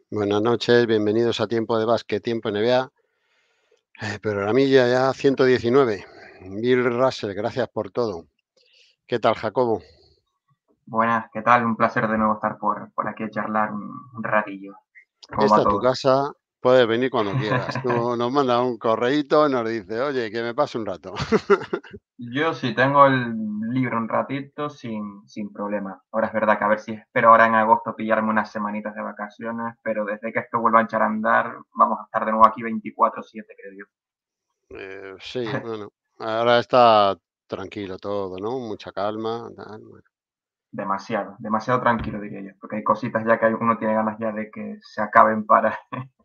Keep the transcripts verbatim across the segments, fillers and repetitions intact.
Buenas noches, bienvenidos a Tiempo de Básquet, Tiempo N B A. Eh, programilla ya ciento diecinueve. Bill Russell, gracias por todo. ¿Qué tal, Jacobo? Buenas, ¿qué tal? Un placer de nuevo estar por, por aquí a charlar un, un ratillo. ¿Cómo Esta va es tu todo? casa, puedes venir cuando quieras. Tú nos mandas un correíto y nos dices, oye, que me pase un rato. Yo sí tengo el libro un ratito sin, sin problema. Ahora es verdad que a ver si espero ahora en agosto pillarme unas semanitas de vacaciones, pero desde que esto vuelva a echar a andar, vamos a estar de nuevo aquí veinticuatro siete, creo yo. Eh, sí, bueno, ahora está tranquilo todo, ¿no? Mucha calma. Tal, bueno. Demasiado, demasiado tranquilo diría yo, porque hay cositas ya que uno tiene ganas ya de que se acaben para...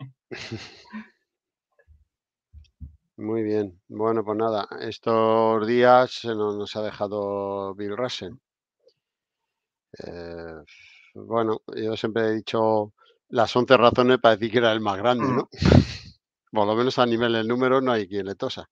Muy bien. Bueno, pues nada, estos días se nos, nos ha dejado Bill Russell. Eh, bueno, yo siempre he dicho las once razones para decir que era el más grande, ¿no? Por lo menos a nivel de números no hay quien le tosa.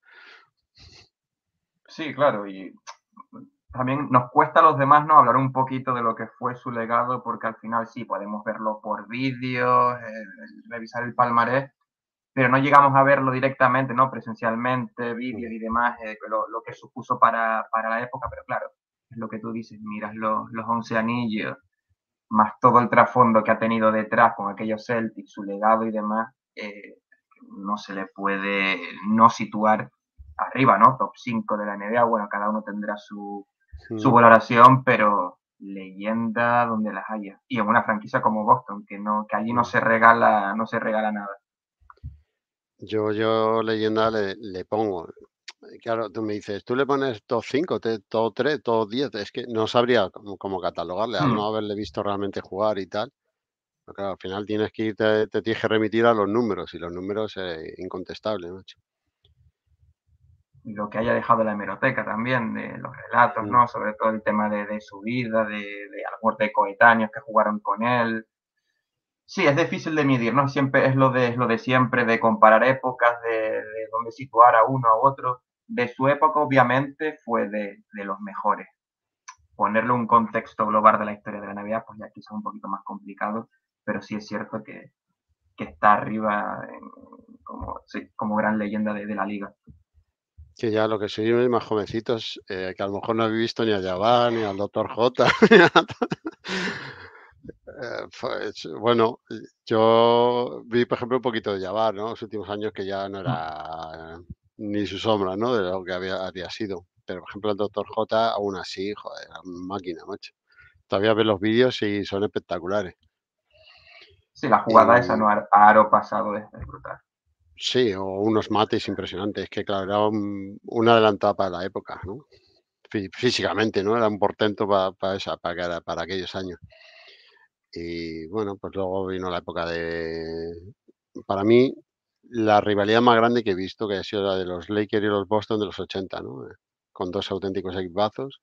Sí, claro, y también nos cuesta a los demás, ¿no?, hablar un poquito de lo que fue su legado, porque al final sí, podemos verlo por vídeos, eh, revisar el palmarés, pero no llegamos a verlo directamente, ¿no?, presencialmente, vídeos Mm, y demás, eh, lo, lo, que supuso para, para, la época, pero claro, es lo que tú dices, miras los, los once anillos, más todo el trasfondo que ha tenido detrás con aquellos Celtics, su legado y demás, eh, no se le puede no situar arriba, ¿no? Top cinco de la N B A, bueno, cada uno tendrá su, su mm. valoración, pero leyenda donde las haya. Y en una franquicia como Boston, que no, que allí no Mm. se regala, no se regala nada. Yo, yo leyenda le, le pongo. Claro, tú me dices, tú le pones top cinco, te- top tres, top diez. Es que no sabría cómo, cómo catalogarle al Hmm. no haberle visto realmente jugar y tal. Pero claro, al final tienes que irte, te tienes que remitir a los números y los números eh, incontestables, macho. Y lo que haya dejado la hemeroteca también, de los relatos, Mm. ¿no? Sobre todo el tema de, de su vida, de, de a lo mejor de coetáneos que jugaron con él. Sí, es difícil de medir, ¿no? Siempre es lo de, es lo de siempre, de comparar épocas, de, de dónde situar a uno a otro. De su época, obviamente, fue de, de los mejores. Ponerle un contexto global de la historia de la Navidad, pues ya quizás un poquito más complicado, pero sí es cierto que, que está arriba en, como, sí, como gran leyenda de, de, la liga. Que ya lo que sois más jovencitos, eh, que a lo mejor no habéis visto ni a Jabbar, ni al doctor J. Eh, pues, bueno, yo vi, por ejemplo, un poquito de Jabbar, ¿no? Los últimos años que ya no era ni su sombra, ¿no? De lo que había, había sido. Pero, por ejemplo, el doctor J, aún así, joder, era una máquina, macho. Todavía ves los vídeos y son espectaculares. Sí, la jugada esa, Y ¿no? Aro pasado es, es brutal. sí, o unos mates impresionantes, que claro, era un, un adelantado para la época, ¿no? Fí- Físicamente, ¿no? Era un portento para, para, esa, para, aquella- para aquellos años. Y bueno, pues luego vino la época de, para mí, la rivalidad más grande que he visto, que ha sido la de los Lakers y los Boston de los ochenta, ¿no? Eh, Con dos auténticos equipazos.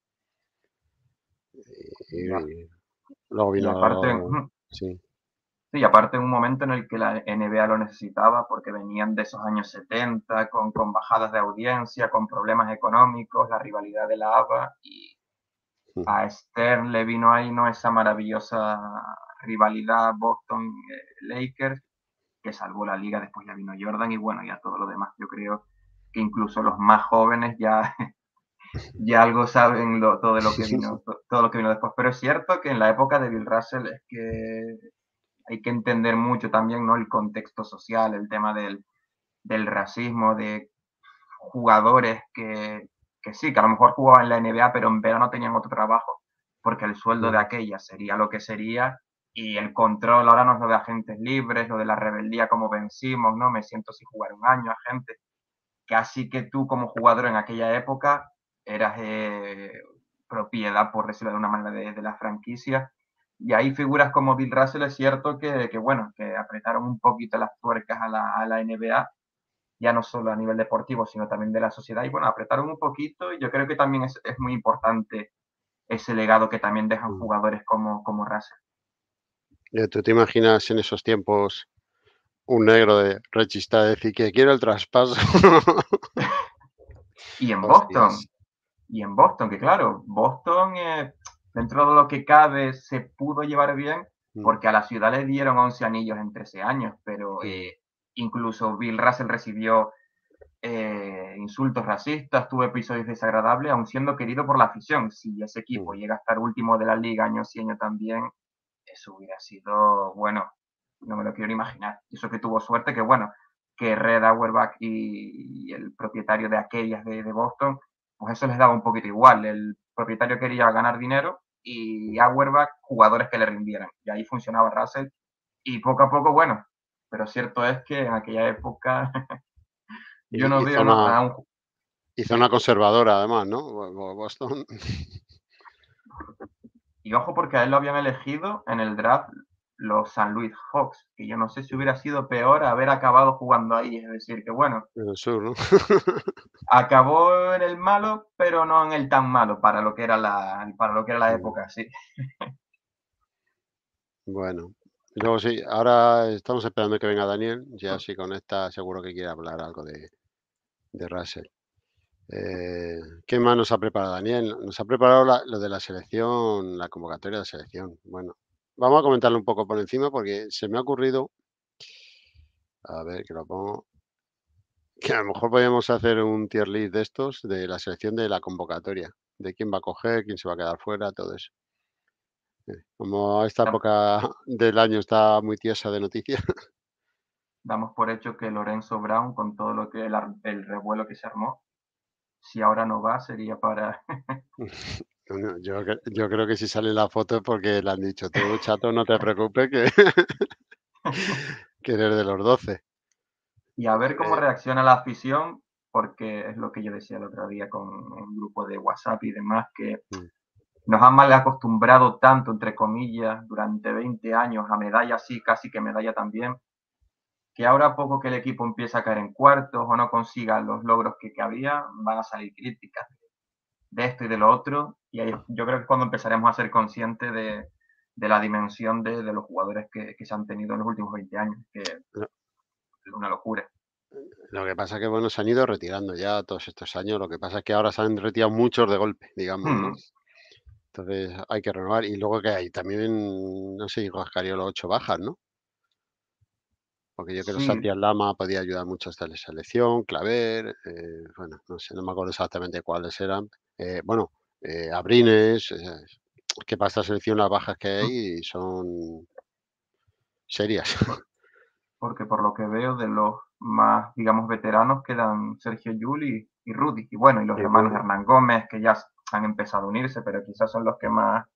Ya. Y luego Y aparte, vino, sí, sí, aparte en un momento en el que la N B A lo necesitaba porque venían de esos años setenta con, con bajadas de audiencia, con problemas económicos, la rivalidad de la A B A y ujú, a Stern le vino ahí, ¿no?, esa maravillosa rivalidad Boston-Lakers que salvó la liga. Después ya vino Jordan y bueno, ya todo lo demás. Yo creo que incluso los más jóvenes ya, ya algo saben lo, todo, lo que vino, todo lo que vino después. Pero es cierto que en la época de Bill Russell es que hay que entender mucho también, ¿no?, el contexto social, el tema del, del racismo, de jugadores que, que sí, que a lo mejor jugaban en la N B A, pero en verano tenían otro trabajo, porque el sueldo de ujú. aquella sería lo que sería, y el control ahora no es lo de agentes libres, lo de la rebeldía como vencimos, ¿no? Me siento sin jugar un año, agente. Casi que tú como jugador en aquella época eras eh, propiedad, por decirlo de una manera, de, de la franquicia. Y hay figuras como Bill Russell, es cierto que, que bueno, que apretaron un poquito las tuercas a la, a la N B A, ya no solo a nivel deportivo, sino también de la sociedad. Y bueno, apretaron un poquito y yo creo que también es, es muy importante ese legado que también dejan Mm. jugadores como, como Russell. Eh, ¿Tú te imaginas en esos tiempos un negro de rechista decir que quiero el traspaso? Y en Hostias. Boston, y en Boston, que claro, Boston, eh, dentro de lo que cabe, se pudo llevar bien, Mm, porque a la ciudad le dieron once anillos en trece años, pero mm, eh, incluso Bill Russell recibió eh, insultos racistas, tuvo episodios desagradables, aun siendo querido por la afición. Si ese equipo mm. llega a estar último de la liga año sí año también, eso hubiera sido, bueno, no me lo quiero imaginar. Eso que tuvo suerte, que bueno, que Red Auerbach y, y el propietario de aquellas de, de Boston, pues eso les daba un poquito igual. El propietario quería ganar dinero y Auerbach jugadores que le rindieran. Y ahí funcionaba Russell. Y poco a poco, bueno, pero cierto es que en aquella época yo no Y, y veo, ¿no?, zona, a un... y zona Sí, conservadora, además, ¿no? Bo- Bo- Boston. y ojo porque a él lo habían elegido en el draft los San Luis Hawks, que yo no sé si hubiera sido peor haber acabado jugando ahí. Es decir, que bueno, En el sur, ¿no? acabó en el malo, pero no en el tan malo para lo que era la, para lo que era la Mm, época, sí. Bueno, luego sí, ahora estamos esperando que venga Daniel, ya si conecta seguro que quiere hablar algo de, de Russell. Eh, ¿qué más nos ha preparado Daniel? Nos ha preparado la- lo de la selección, la convocatoria de la selección. Bueno, vamos a comentarlo un poco por encima porque se me ha ocurrido, a ver que lo pongo, que a lo mejor podríamos hacer un tier list de estos, de la selección de la convocatoria, de quién va a coger, quién se va a quedar fuera, todo eso. Eh, Como esta época del año está muy tiesa de noticias. Damos por hecho que Lorenzo Brown, con todo lo que el, el revuelo que se armó, si ahora no va, sería para... No, no, yo, cre- yo creo que si sale la foto es porque le han dicho, tú, chato, no te preocupes que, que eres de los doce. y a ver cómo Eh, reacciona la afición, porque es lo que yo decía el otro día con un grupo de WhatsApp y demás, que mm, nos han mal acostumbrado tanto, entre comillas, durante veinte años a medalla sí, casi que medalla también, que ahora a poco que el equipo empieza a caer en cuartos o no consiga los logros que, que había, van a salir críticas de esto y de lo otro, y ahí yo creo que es cuando empezaremos a ser conscientes de, de la dimensión de, de los jugadores que, que, se han tenido en los últimos veinte años, que es lo, una locura. lo que pasa es que, bueno, se han ido retirando ya todos estos años. Lo que pasa es que ahora se han retirado muchos de golpe, digamos, ¿no? Hmm, Entonces hay que renovar. Y luego que hay también, no sé, dijo Ascario los ocho bajas, ¿no? Porque yo creo que sí, Santi Aldama podía ayudar mucho a esta selección, Claver, eh, bueno, no sé, no me acuerdo exactamente cuáles eran. Eh, bueno, eh, Abrines, eh, que para esta selección las bajas que hay son serias. porque por lo que veo de los más, digamos, veteranos quedan Sergio Llull y, y Rudy. Y bueno, y los Y hermanos Rudy. Hernán Gómez, que ya han empezado a unirse, pero quizás son los que más...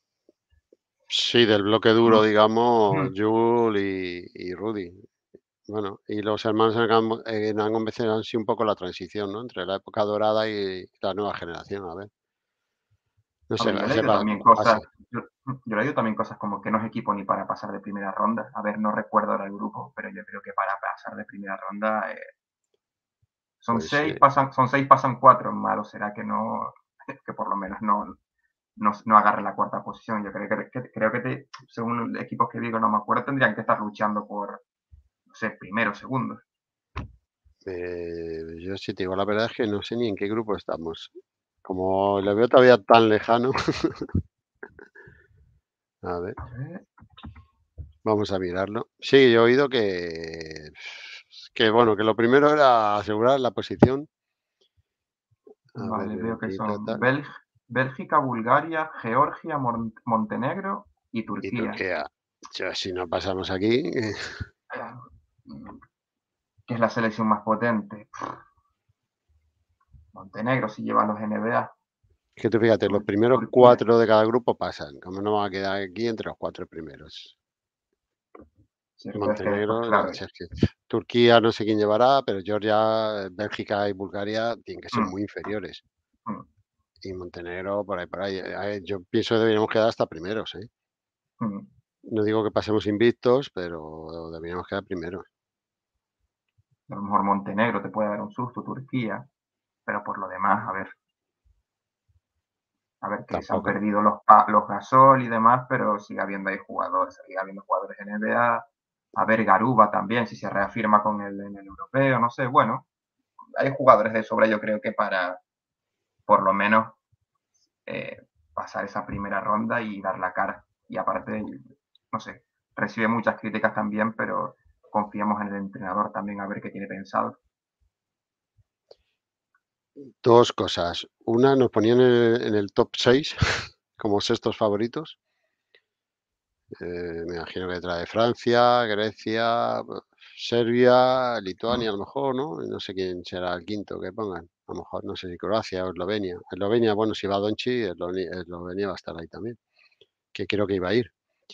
Sí, del bloque duro, Mm, digamos, mm, Jul y, y Rudy. Bueno, y los hermanos Hernan Hernan Gómez han sido un poco la transición, ¿no? Entre la época dorada y la nueva generación, a ver. No sé, Hombre, yo he ese leído va, también va a cosas, ser. yo, yo he leído también cosas como que no es equipo ni para pasar de primera ronda. A ver, no recuerdo ahora el grupo, pero yo creo que para pasar de primera ronda eh, son Pues seis, eh, pasan, son seis, pasan cuatro. Malo será que no, que por lo menos no, no, no agarre la cuarta posición. Yo creo que, que creo que te, según los equipos que digo, no me acuerdo, tendrían que estar luchando por, no sé, primero, segundo. eh, yo sí te digo la verdad es que no sé ni en qué grupo estamos. Como lo veo todavía tan lejano, a ver, vamos a mirarlo. Sí, yo he oído que, que bueno, que lo primero era asegurar la posición. A ver, Vale, veo que y son total. Bélg Bélgica, Bulgaria, Georgia, Mon Montenegro y Y Turquía. Turquía. Ya, si no pasamos aquí, Que es la selección más potente. Montenegro si lleva los N B A. que tú fíjate, los Tur primeros Turquía. cuatro de cada grupo pasan. ¿Cómo no van a quedar aquí entre los cuatro primeros? Cierto es que después, Montenegro, claro. si es que Turquía no sé quién llevará, pero Georgia, Bélgica y Bulgaria tienen que ser Mm, muy inferiores. mm, Y Montenegro por ahí, por ahí. Eh, yo pienso que deberíamos quedar hasta primeros, ¿eh? mm. No digo que pasemos invictos, pero deberíamos quedar primeros. A lo mejor Montenegro te puede dar un susto, Turquía, pero por lo demás, a ver, a ver que se han Tampoco. perdido los, los Gasol y demás, pero sigue habiendo ahí jugadores, sigue habiendo jugadores N B A. A ver, Garuba también, si se reafirma con el, en el europeo, no sé, bueno, hay jugadores de sobra, yo creo que para por lo menos eh, pasar esa primera ronda y dar la cara. Y aparte, no sé, recibe muchas críticas también, pero confiamos en el entrenador también a ver qué tiene pensado. Dos cosas. Una, nos ponían en el, en el top seis como sextos favoritos. Eh, me imagino que trae Francia, Grecia, Serbia, Lituania, a lo mejor, ¿no? Y no sé quién será el quinto que pongan. A lo mejor, no sé si Croacia o Eslovenia. Eslovenia, bueno, si va Doncic, Eslovenia Eslovenia va a estar ahí también, que creo que iba a ir.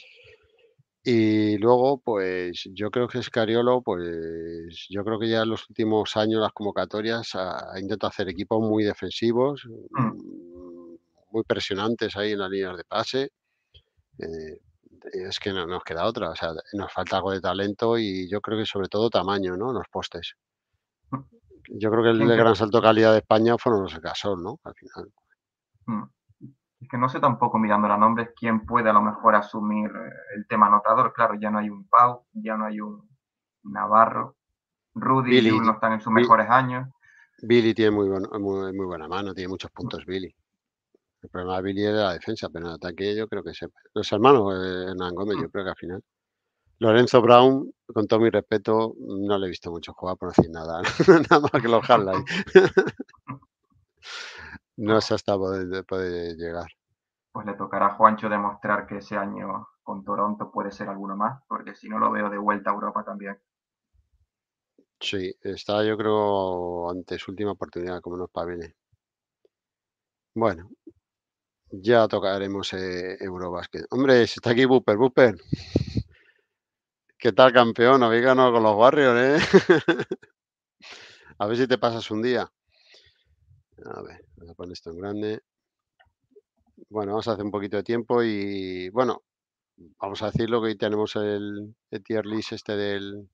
Y luego, pues yo creo que Scariolo, pues yo creo que ya en los últimos años las convocatorias ha, ha intentado hacer equipos muy defensivos, Mm, mm, muy presionantes ahí en las líneas de pase. Eh, es que no nos queda otra, o sea, nos falta algo de talento y yo creo que sobre todo tamaño, ¿no? En los postes. mm. Yo creo que el ¿Quién de que, gran salto de calidad de España fueron los Gasol, ¿no? Al final. mm, es que no sé tampoco mirando los nombres quién puede a lo mejor asumir eh, el tema anotador. Claro, ya no hay un Pau, ya no hay un Navarro. Rudy y Jul no Billy, están en sus Bi- mejores años. Billy tiene muy, buen- muy, muy buena mano, tiene muchos puntos Billy. El problema de Billy es la defensa, pero en el ataque yo creo que se... Los hermanos eh, Hernán Gómez, yo creo que al final. Lorenzo Brown, con todo mi respeto, no le he visto mucho jugar por no decir nada, nada más que los highlights. No sé hasta dónde puede llegar. Pues le tocará a Juancho demostrar que ese año con Toronto puede ser alguno más, porque si no lo veo de vuelta a Europa también. Sí, está yo creo ante su última oportunidad, como nos pavine. Bueno, ya tocaremos eh, Eurobasket. Hombre, si está aquí Booper, Booper, ¿qué tal campeón? Habéis ganado con los Warriors, ¿eh? A ver si te pasas un día. A ver, voy a poner esto en grande. Bueno, vamos a hacer un poquito de tiempo y bueno, vamos a decirlo que hoy tenemos el, el tier list este del,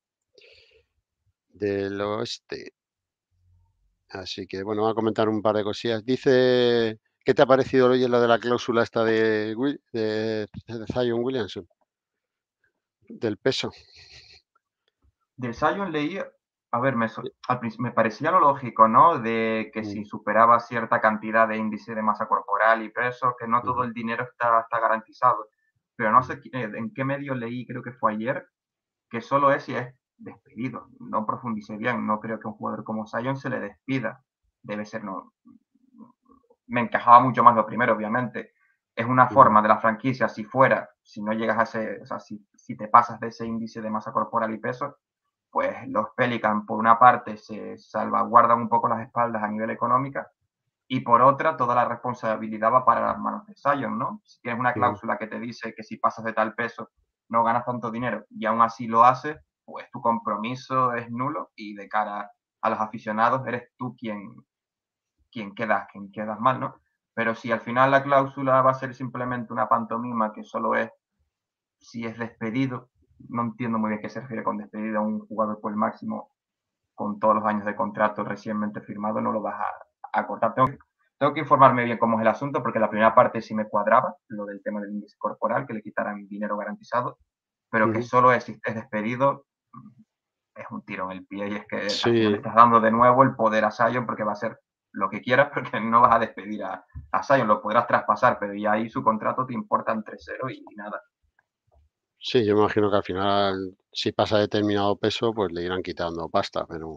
del oeste. Así que bueno, voy a comentar un par de cosillas. Dice, ¿qué te ha parecido hoy lo de la cláusula esta de, Will- de, de Zion Williamson? Del peso. Del Sion leí, a ver, me, al me parecía lo lógico, ¿no? De que si Mm, superaba cierta cantidad de índice de masa corporal y peso, que no todo ujú, el dinero está, está garantizado. Pero no mm, sé eh, en qué medio leí, creo que fue ayer, que solo es si es despedido. No profundicé bien, no creo que un jugador como Sion se le despida. Debe ser, no. Me encajaba mucho más lo primero, obviamente. Es una mm, forma de la franquicia, si fuera, si no llegas a ese, o sea, si, si te pasas de ese índice de masa corporal y peso, pues los Pelicans, por una parte, se salvaguardan un poco las espaldas a nivel económico y por otra, toda la responsabilidad va para las manos de Zion, ¿no? Si tienes una mm, cláusula que te dice que si pasas de tal peso no ganas tanto dinero y aún así lo haces, pues tu compromiso es nulo y de cara a los aficionados eres tú quien, quien quedas, quien quedas mal, ¿no? Pero si al final la cláusula va a ser simplemente una pantomima que solo es si es despedido, no entiendo muy bien qué se refiere con despedido a un jugador por el máximo con todos los años de contrato recientemente firmado, no lo vas a, a cortar. Tengo, tengo, que informarme bien cómo es el asunto, porque la primera parte sí me cuadraba, lo del tema del índice corporal, que le quitaran dinero garantizado, pero que ujú. solo es, si es despedido, es un tiro en el pie y es que al final le Sí, estás dando de nuevo el poder a Zion porque va a ser lo que quieras, porque no vas a despedir a, a Zion, lo podrás traspasar, pero ya ahí su contrato te importa entre cero y, y nada. sí, yo me imagino que al final, si pasa determinado peso, pues le irán quitando pasta, pero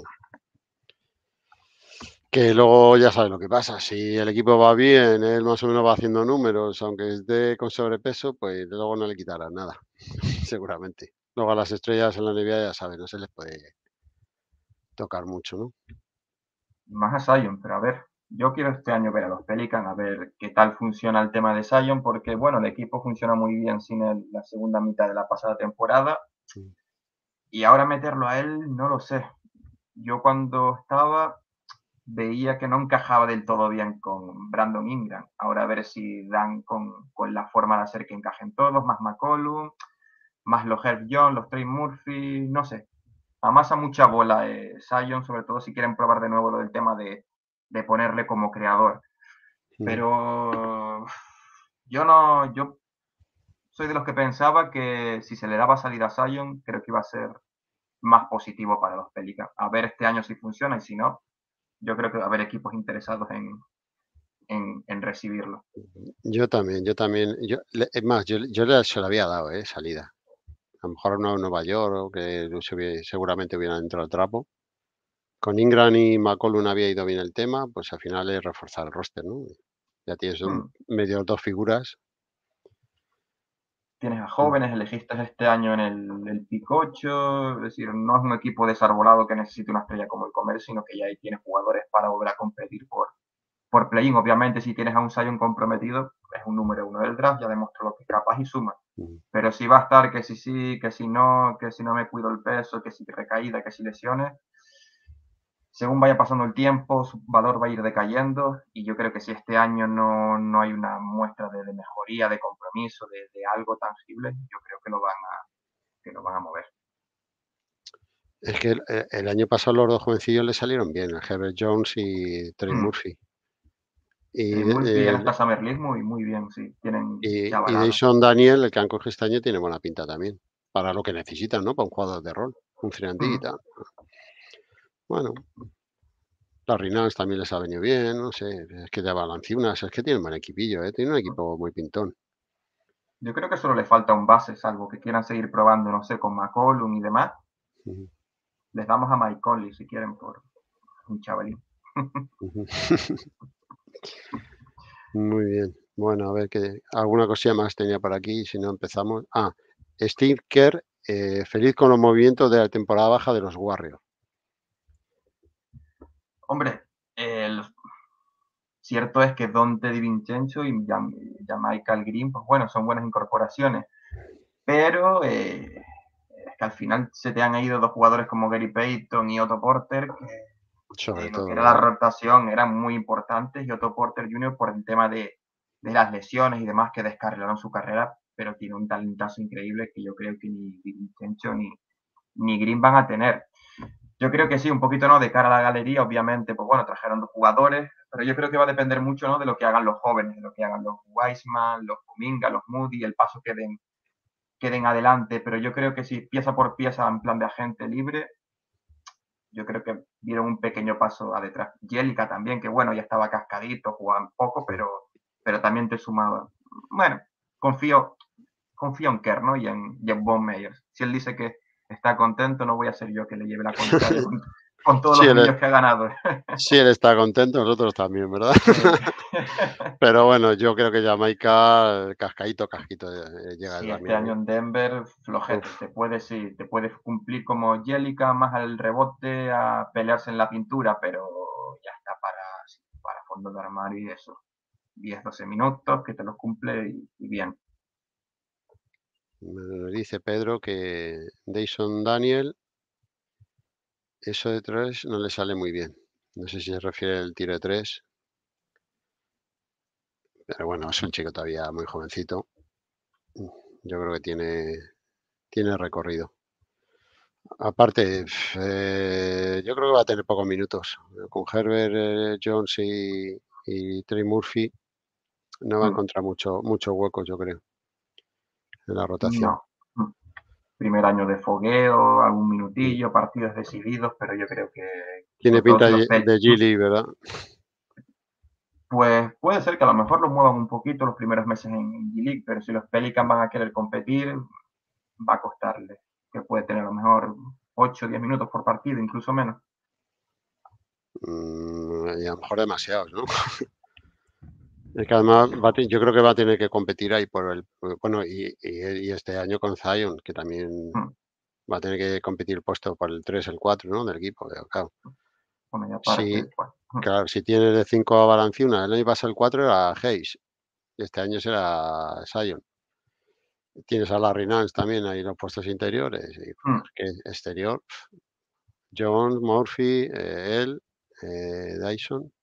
que luego ya sabes lo que pasa. Si el equipo va bien, él más o menos va haciendo números, aunque esté con sobrepeso, pues luego no le quitarán nada, seguramente. Luego a las estrellas en la N B A ya sabes, no se les puede tocar mucho, ¿no? Más a Zion, pero a ver, yo quiero este año ver a los Pelicans, a ver qué tal funciona el tema de Zion, porque bueno, el equipo funciona muy bien sin el, la segunda mitad de la pasada temporada Mm, y ahora meterlo a él, no lo sé. Yo cuando estaba veía que no encajaba del todo bien con Brandon Ingram. Ahora a ver si dan con, con la forma de hacer que encajen todos, más McCollum, más los Herb Jones, los Trey Murphy, no sé. Amasa mucha bola eh, Zion, sobre todo si quieren probar de nuevo lo del tema de, de ponerle como creador. mm. Pero yo no, yo soy de los que pensaba que si se le daba salida a Zion, creo que iba a ser más positivo para los Pelicans. A ver este año si funciona y si no, yo creo que va a haber equipos interesados en, en, en recibirlo. Yo también, yo también. Yo, le- es más, yo, yo le- se lo había dado, ¿eh? Salida. A lo mejor no a Nueva York, o que no se hubie- seguramente hubieran entrado al trapo. Con Ingram y McCollum había ido bien el tema, pues al final es reforzar el roster, ¿no? Ya tienes un, Mm. medio dos figuras. Tienes a Mm, jóvenes, elegiste este año en el, el pick ocho, es decir, no es un equipo desarbolado que necesite una estrella como el Comer, sino que ya ahí tienes jugadores para volver a competir por, por play-in. Obviamente, si tienes a un Zion comprometido, es un número uno del draft, ya demostró lo que es capaz y suma. mm. Pero si va a estar que si sí, que si no, que si no me cuido el peso, que si recaída, que si lesiones, según vaya pasando el tiempo, su valor va a ir decayendo y yo creo que si este año no, no hay una muestra de, de mejoría, de compromiso, de, de, algo tangible, yo creo que lo van a, que lo van a mover. Es que el, eh, el año pasado los dos jovencillos le salieron bien, el Herbert Jones y Trey Mm. Murphy. Y, Eh, Murphy en eh, esta Summer League muy, muy bien, sí, tienen y, y chavalada. Dyson Daniel, el que han cogido este año, tiene buena pinta también. Para lo que necesitan, ¿no? Para un jugador de rol, un tres and D y Mm. tal. Bueno, Larry Nance también les ha venido bien, no sé. Es que de Valanciunas, es que tiene un buen equipillo, ¿eh? Tiene un equipo muy pintón. Yo creo que solo le falta un base, salvo que quieran seguir probando, no sé, con McCollum y demás. Ujú, Les damos a Mike Conley si quieren por un chavalín. ujú. Muy bien. Bueno, a ver qué. Alguna cosilla más tenía por aquí, si no empezamos. Ah, Steve Kerr, eh, feliz con los movimientos de la temporada baja de los Warriors. Hombre, eh, los, cierto es que Dante DiVincenzo y Jam, Michael Green, pues bueno, son buenas incorporaciones, pero eh, es que al final se te han ido dos jugadores como Gary Payton y Otto Porter, que Sobre de lo que todo, era la ¿verdad? rotación eran muy importantes, y Otto Porter junior por el tema de, de las lesiones y demás que descarrilaron su carrera, pero tiene un talentazo increíble que yo creo que ni DiVincenzo ni, ni Green van a tener. Yo creo que sí, un poquito no de cara a la galería, obviamente, pues bueno, trajeron dos jugadores, pero yo creo que va a depender mucho, ¿no? De lo que hagan los jóvenes, de lo que hagan los Wiseman, los Kuminga, los Moody, el paso que den, que den adelante, pero yo creo que si pieza por pieza en plan de agente libre, yo creo que dieron un pequeño paso a detrás. Jelica también, que bueno, ya estaba cascadito, jugaban poco, pero, pero también te sumaba. Bueno, confío, confío en Kerr, ¿no? Y en, y en Von Meyers. Si él dice que está contento, no voy a ser yo que le lleve la contraria con, con todos Sí, los él, anillos que ha ganado. sí, él está contento, nosotros también, ¿verdad? Sí. Pero bueno, yo creo que Jamaica, cascaíto, casquito, eh, llega Sí, este también, ¿eh? año en Denver, flojete. Uf, Te puedes, sí, te puedes cumplir como Jelica más al rebote, a pelearse en la pintura, pero ya está para, para fondo de armario y eso. diez doce minutos, que te los cumple y, y bien. me dice Pedro que Dyson Daniel, eso de tres no le sale muy bien. No sé si se refiere al tiro de tres, pero bueno, es un chico todavía muy jovencito. Yo creo que tiene, tiene recorrido. Aparte, eh, yo creo que va a tener pocos minutos. Con Herbert eh, Jones y, y Trey Murphy no va a Mm, encontrar mucho, muchos huecos, yo creo, en la rotación. no. Mm. Primer año de fogueo, algún Mm. minutillo, partidos decididos, pero yo creo que, Tiene sobre todo pinta si los de Pel de Gilly, ¿verdad? pues puede ser que a lo mejor lo muevan un poquito los primeros meses en, en G-League, pero si los Pelicans van a querer competir, va a costarle, que puede tener a lo mejor ocho o diez minutos por partido, incluso menos. Mm, y a lo mejor demasiados, ¿no? Es que además va a te- yo creo que va a tener que competir ahí por el, bueno, y, y- y este año con Zion, que también Mm. va a tener que competir el puesto por el tres el cuatro, ¿no? Del equipo. Claro. Bueno, y Si, aparte, pues, mm, claro, si tiene de cinco a Valanciunas, el año pasado el cuatro era Hayes, y este año será Zion. Tienes a Larry Nance también ahí en los puestos interiores, y pues, mm, es que exterior, Jones, Murphy, eh, él, eh, Dyson,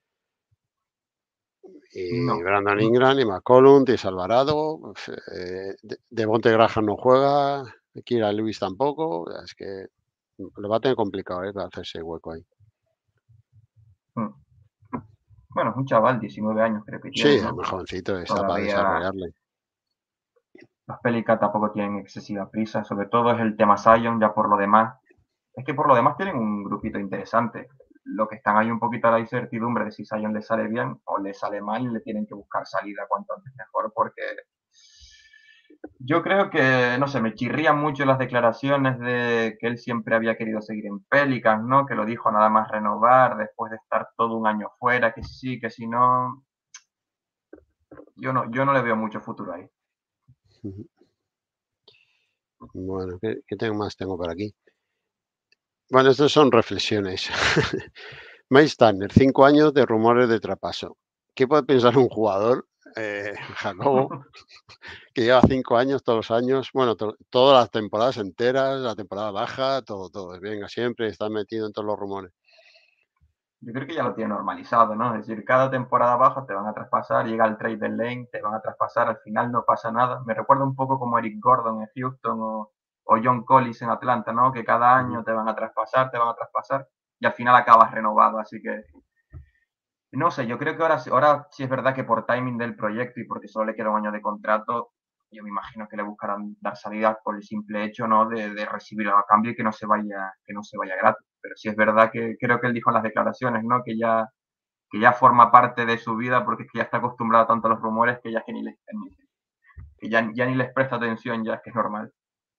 y no. Brandon Mm, Ingram, y McCollum, tienes Alvarado, eh, De- Devonte Graham no juega, Kira Lewis tampoco, es que lo va a tener complicado, ¿eh? Para hacerse hueco ahí. mm. Bueno, es un chaval, diecinueve años creo que Sí, tiene, es ¿no? muy jovencito, está para Todavía desarrollarle. los Pelicans tampoco tienen excesiva prisa, sobre todo es el tema Zion, ya por lo demás. Es que por lo demás tienen un grupito interesante. lo que están ahí un poquito a la incertidumbre de si Zion le sale bien o le sale mal y le tienen que buscar salida cuanto antes mejor porque yo creo que, no sé, me chirrían mucho las declaraciones de que él siempre había querido seguir en Pelicans, ¿no? Que lo dijo nada más renovar después de estar todo un año fuera, que sí, que si no. Yo no, yo no le veo mucho futuro ahí. Bueno, ¿qué, qué tengo más tengo por aquí? Bueno, estas son reflexiones. Miles Turner, cinco años de rumores de traspaso. ¿Qué puede pensar un jugador, eh, Jacobo, que lleva cinco años, todos los años, bueno, to todas las temporadas enteras, la temporada baja, todo, todo, venga, siempre está metido en todos los rumores? Yo creo que ya lo tiene normalizado, ¿no? Es decir, cada temporada baja te van a traspasar, llega el trade deadline, te van a traspasar, al final no pasa nada. Me recuerda un poco como Eric Gordon en Houston o, o John Collins en Atlanta, ¿no? Que cada Ujú, año te van a traspasar, te van a traspasar y al final acabas renovado. Así que, no sé, yo creo que ahora, ahora sí es verdad que por timing del proyecto y porque solo le queda un año de contrato, yo me imagino que le buscarán dar salida por el simple hecho, ¿no? De, de recibirlo a cambio y que no se vaya, que no se vaya gratis. Pero sí es verdad que creo que él dijo en las declaraciones, ¿no? Que ya que ya forma parte de su vida porque es que ya está acostumbrado tanto a los rumores que ya, que ni les, que ya, ya ni les presta atención, ya es que es normal.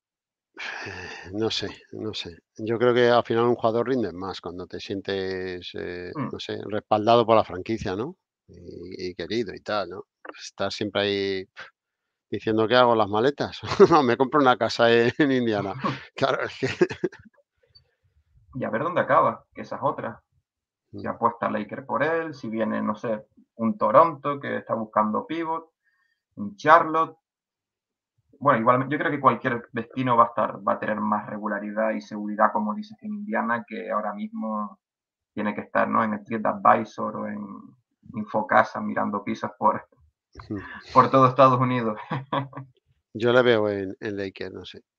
no sé, no sé. Yo creo que al final un jugador rinde más cuando te sientes, eh, Mm. no sé, respaldado por la franquicia, ¿no? Y y querido y tal, ¿no? Estar siempre ahí diciendo: "¿Qué hago, las maletas? No, me compro una casa en Indiana". Claro, es que Y a ver dónde acaba, que esa es otra. Si mm, apuesta Laker por él, si viene, no sé, un Toronto que está buscando pivot, un Charlotte. Bueno, igual yo creo que cualquier destino va a estar, va a tener más regularidad y seguridad, como dices, en Indiana, que ahora mismo tiene que estar, ¿no? En el Street Advisor o en Infocasa mirando pisos por, mm. por todo Estados Unidos. Yo le veo en en Lakers, no sé.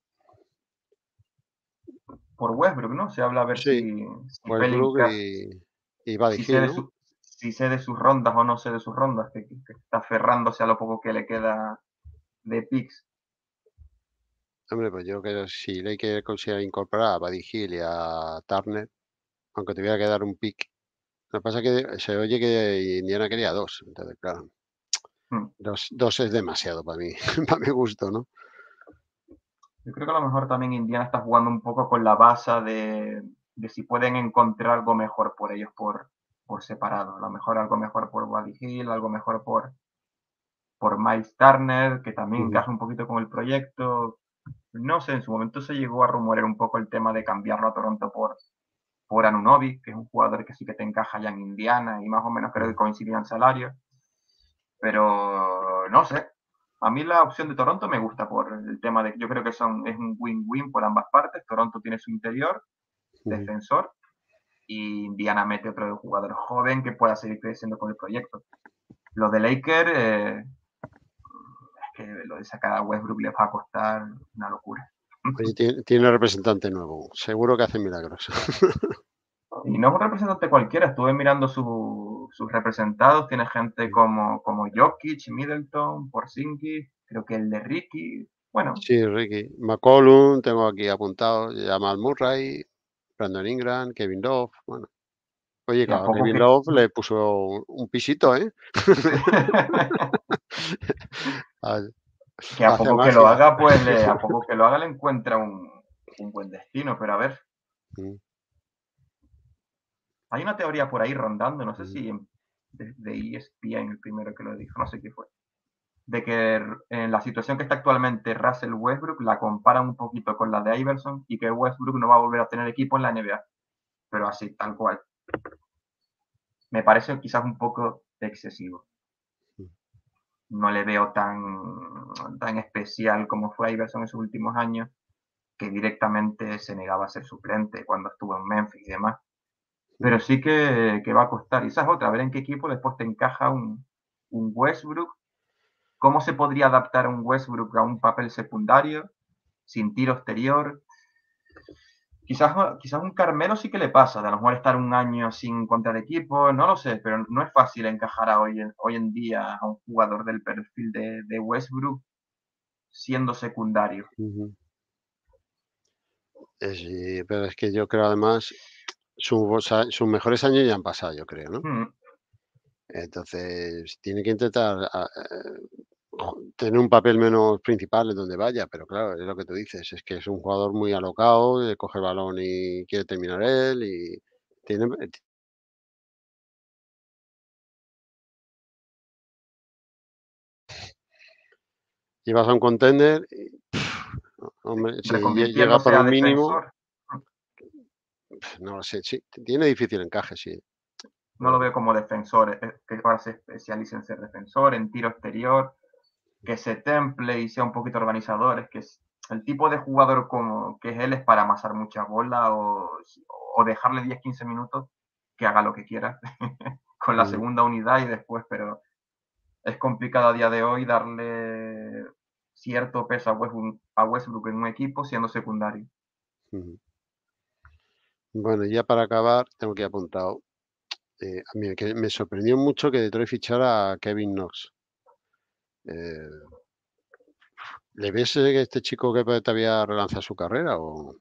Por Westbrook, ¿no? Se habla a ver Sí, si, si Westbrook Pelinka, y y Buddy si Hield, cede, ¿no? su, si cede sus rondas o no cede sus rondas, que, que, que está aferrándose a lo poco que le queda de picks. Hombre, pues yo creo que si Lakers consigue incorporar a Buddy Hield y a Turner, aunque tuviera que dar un pick, lo que pasa es que se oye que Indiana quería dos, entonces, claro, Hmm. dos dos es demasiado para mí, para mi gusto, ¿no? Yo creo que a lo mejor también Indiana está jugando un poco con la base de, de si pueden encontrar algo mejor por ellos por, por separado. A lo mejor algo mejor por Buddy Hill, algo mejor por, por Miles Turner, que también Ujú, encaja un poquito con el proyecto. No sé, en su momento se llegó a rumorear un poco el tema de cambiarlo a Toronto por, por Anunoby, que es un jugador que sí que te encaja ya en Indiana y más o menos creo que ujú. coincidían salario. Pero no sé. A mí la opción de Toronto me gusta por el tema de que yo creo que son, es un win-win por ambas partes. Toronto tiene su interior, Ujú. defensor, y Indiana mete otro jugador joven que pueda seguir creciendo con el proyecto. Lo de Laker, eh, es que lo de sacar a Westbrook les va a costar una locura. Oye, tie tiene representante nuevo, seguro que hace milagros. Y no es un representante cualquiera, estuve mirando su, sus representados, tiene gente como, como Jokic, Middleton, Porzingis, creo que el de Ricky, bueno, Sí, Ricky. McCollum, tengo aquí apuntado, Jamal Murray, Brandon Ingram, Kevin Love, bueno. Oye, que a claro, poco Kevin que, Love le puso un un pisito, ¿eh? sí, Ha que a hace poco que lo magia. haga, pues le, a poco que lo haga le encuentra un, un buen destino, pero a ver, Mm, hay una teoría por ahí rondando, no sé mm, si en, de, de E S P N el primero que lo dijo, no sé qué fue, de que en la situación que está actualmente Russell Westbrook la comparan un poquito con la de Iverson y que Westbrook no va a volver a tener equipo en la N B A, pero así, tal cual. Me parece quizás un poco excesivo. mm, No le veo tan, tan especial como fue Iverson en sus últimos años, que directamente se negaba a ser suplente cuando estuvo en Memphis y demás. mm. Pero sí que, que va a costar. Y esa es otra, a ver en qué equipo después te encaja un, un Westbrook. ¿Cómo se podría adaptar un Westbrook a un papel secundario, sin tiro exterior? Quizás, quizás un Carmelo sí que le pasa, de a lo mejor estar un año sin encontrar equipo, no lo sé, pero no es fácil encajar a hoy, en, hoy en día a un jugador del perfil de, de Westbrook siendo secundario. Ujú. Eh, sí, pero es que yo creo además, Sus sus mejores años ya han pasado, yo creo, ¿no? Mm, Entonces, tiene que intentar a eh, jo tener un papel menos principal en donde vaya, pero claro, es lo que tú dices, es que es un jugador muy alocado, eh, coge el balón y quiere terminar él y tiene y vas a un contender y, hombre, si lle llega por reconvirtiéndose a un mínimo, defensor, mm, no lo sé, sí, tiene difícil encaje, sí. no lo Pero veo como defensor, eh, que ahora se especialice en ser defensor, en tiro exterior, que se temple y sea un poquito organizador, es que es el tipo de jugador como que es él es para amasar mucha bola o, o dejarle diez quince minutos que haga lo que quiera con la ujú, segunda unidad y después, pero es complicado a día de hoy darle cierto peso a Westbrook, a Westbrook en un equipo siendo secundario. ujú. Bueno, y ya para acabar, tengo aquí apuntado, eh, a mí que me sorprendió mucho que Detroit fichara a Kevin Knox. Eh, ¿Le ves, eh, este chico que puede todavía relanzar su carrera o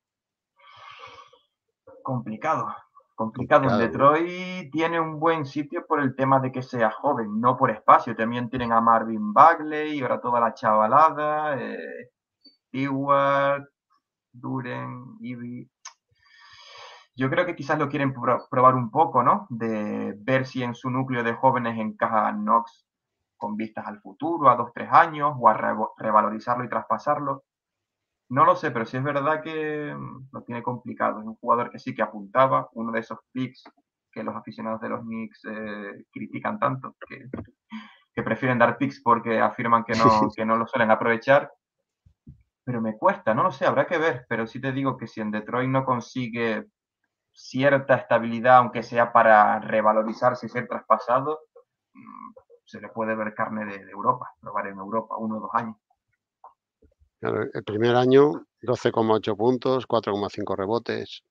Complicado, complicado. En complicado, no? Detroit tiene un buen sitio por el tema de que sea joven, no por espacio. También tienen a Marvin Bagley y ahora toda la chavalada, eh, Stewart, Duren, Ivy. Yo creo que quizás lo quieren pro- probar un poco, ¿no? De ver si en su núcleo de jóvenes encaja Knox con vistas al futuro, a dos, tres años, o a re- revalorizarlo y traspasarlo. No lo sé, pero sí es verdad que mm, lo tiene complicado. Es un jugador que sí que apuntaba, uno de esos picks que los aficionados de los Knicks eh, critican tanto, que, que, prefieren dar picks porque afirman que no, que no lo suelen aprovechar. Pero me cuesta, no lo sé, habrá que ver. Pero sí te digo que si en Detroit no consigue cierta estabilidad, aunque sea para revalorizarse y ser traspasado, mm, se le puede ver carne de, de Europa, probar en Europa uno o dos años. Claro, el primer año, doce coma ocho puntos, cuatro coma cinco rebotes,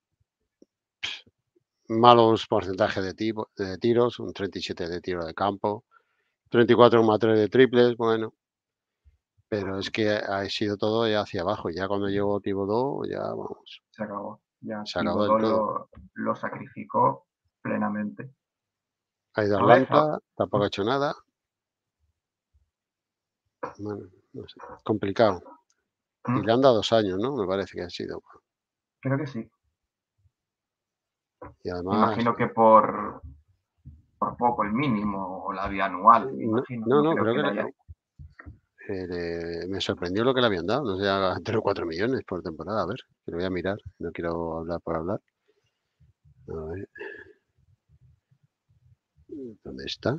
malos porcentajes de tipo de tiros, un treinta y siete de tiro de campo, treinta y cuatro coma tres de triples, bueno, pero es que ha sido todo ya hacia abajo. Ya cuando llegó Thibodeau, ya vamos, Se acabó. Ya se acabó del Thibodeau todo. lo, lo sacrificó plenamente. Ha ido a A ver, a- Atlanta, tampoco ha hecho nada. Bueno, no sé, complicado. Y mm, le han dado dos años, ¿no? Me parece que ha sido. creo que sí. Y además, Imagino que por, por poco el mínimo o la vía anual, me no, imagino. no, No no, creo creo que que le le, haya. eh, le- me sorprendió lo que le habían dado. No sé, a tres o cuatro millones por temporada. A ver, que lo voy a mirar. No quiero hablar por hablar. A ver, ¿dónde está?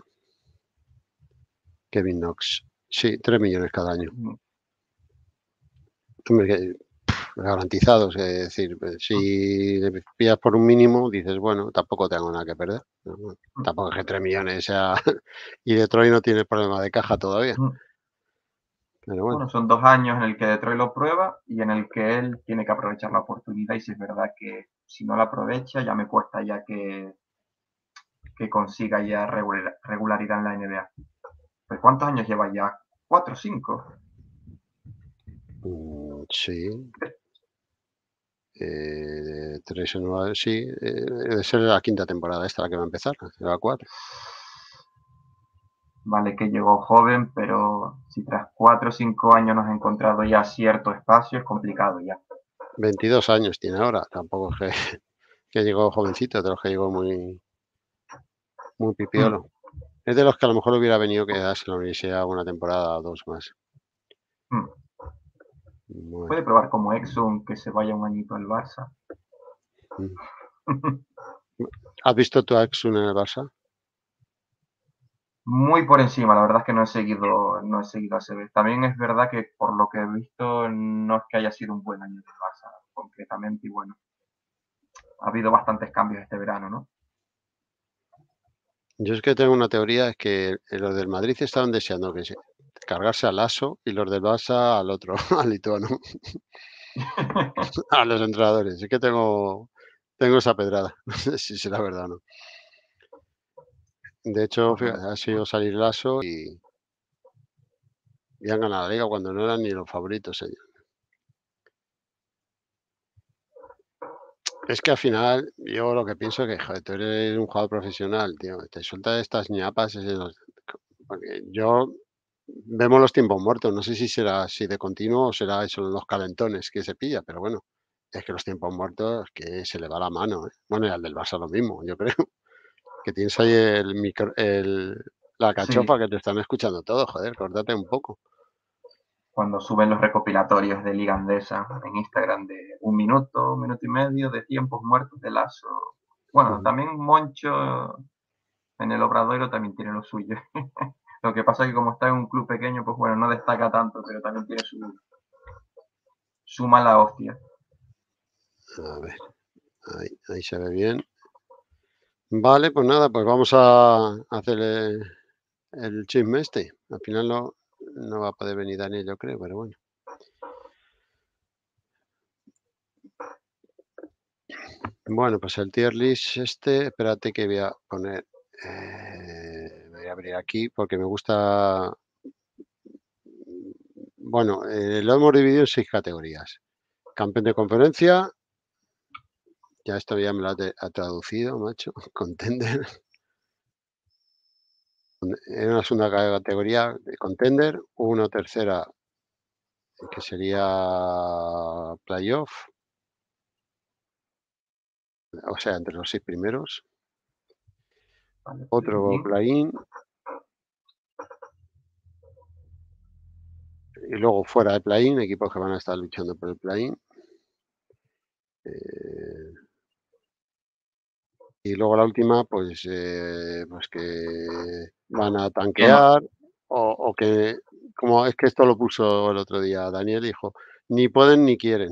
Kevin Knox. Sí, tres millones cada año. Mm, Hombre, que, garantizados, es decir, pues, si le pillas por un mínimo, dices, bueno, tampoco tengo nada que perder. Pero bueno, mm, tampoco es que tres millones sea. Y Detroit no tiene problema de caja todavía. mm. Pero bueno, Bueno, son dos años en el que Detroit lo prueba y en el que él tiene que aprovechar la oportunidad y si es verdad que si no la aprovecha ya me cuesta ya que, que consiga ya regular- regularidad en la N B A. Pues ¿cuántos años lleva ya? ¿Cuatro o cinco? mm, sí. Eh, tres en nueve, sí, eh, debe ser la quinta temporada esta la que va a empezar, la cuatro. Vale que llegó joven, pero si tras cuatro o cinco años nos ha encontrado ya cierto espacio, es complicado ya. Veintidós años tiene ahora, tampoco es que, que llegó jovencito, de los que llegó muy, muy Mm, pipiolo. Es de los que a lo mejor hubiera venido quedarse en la universidad una temporada o dos más. mm. Bueno, Puede probar como Exum que se vaya un añito al Barça. mm. ¿Has visto tu a Exum en el Barça? Muy por encima, la verdad es que no he seguido, no he seguido a Cebes. También es verdad que por lo que he visto no es que haya sido un buen año del Barça concretamente y bueno, ha habido bastantes cambios este verano, ¿no? Yo es que tengo una teoría, es que los del Madrid estaban deseando que se cargarse al Lasso y los del Barça al otro, al lituano, a los entrenadores. Es que tengo, tengo esa pedrada, no sé si será verdad o no. De hecho, Pues fíjate, no, ha sido salir Lasso y y han ganado la liga cuando no eran ni los favoritos ellos. Es que al final, yo lo que pienso es que, joder, tú eres un jugador profesional, tío, te sueltas estas ñapas, ese los porque yo vemos los tiempos muertos, no sé si será así de continuo o será eso en los calentones que se pilla, pero bueno, es que los tiempos muertos que se le va la mano, ¿eh? Bueno, y al del Barça lo mismo, yo creo, que tienes ahí el micro el la Sí, cachofa que te están escuchando todos, joder, córtate un poco. cuando suben los recopilatorios de Liga Andesa en Instagram de un minuto, un minuto y medio de tiempos muertos de Lazo. Bueno, Ujú. también Moncho en el Obradoiro también tiene lo suyo. Lo que pasa es que como está en un club pequeño, pues bueno, no destaca tanto, pero también tiene su, su mala hostia. A ver, ahí ahí se ve bien. Vale, pues nada, pues vamos a hacer, eh, el chisme este. Al final no no va a poder venir Daniel, yo creo, pero bueno. Bueno, pues el tier list este, espérate que voy a poner, eh, voy a abrir aquí porque me gusta, bueno, eh, lo hemos dividido en seis categorías. Campeón de conferencia, ya esto ya me lo ha te ha traducido, macho, contender, en una segunda categoría de contender, una tercera, que sería playoff, o sea, entre los seis primeros, Vale, otro play-in. play-in, y luego fuera de play-in, equipos que van a estar luchando por el play-in. Eh, y luego la última, pues, eh, pues que van a Que no. tanquear o o que como es que esto lo puso el otro día Daniel, dijo: "Ni pueden ni quieren".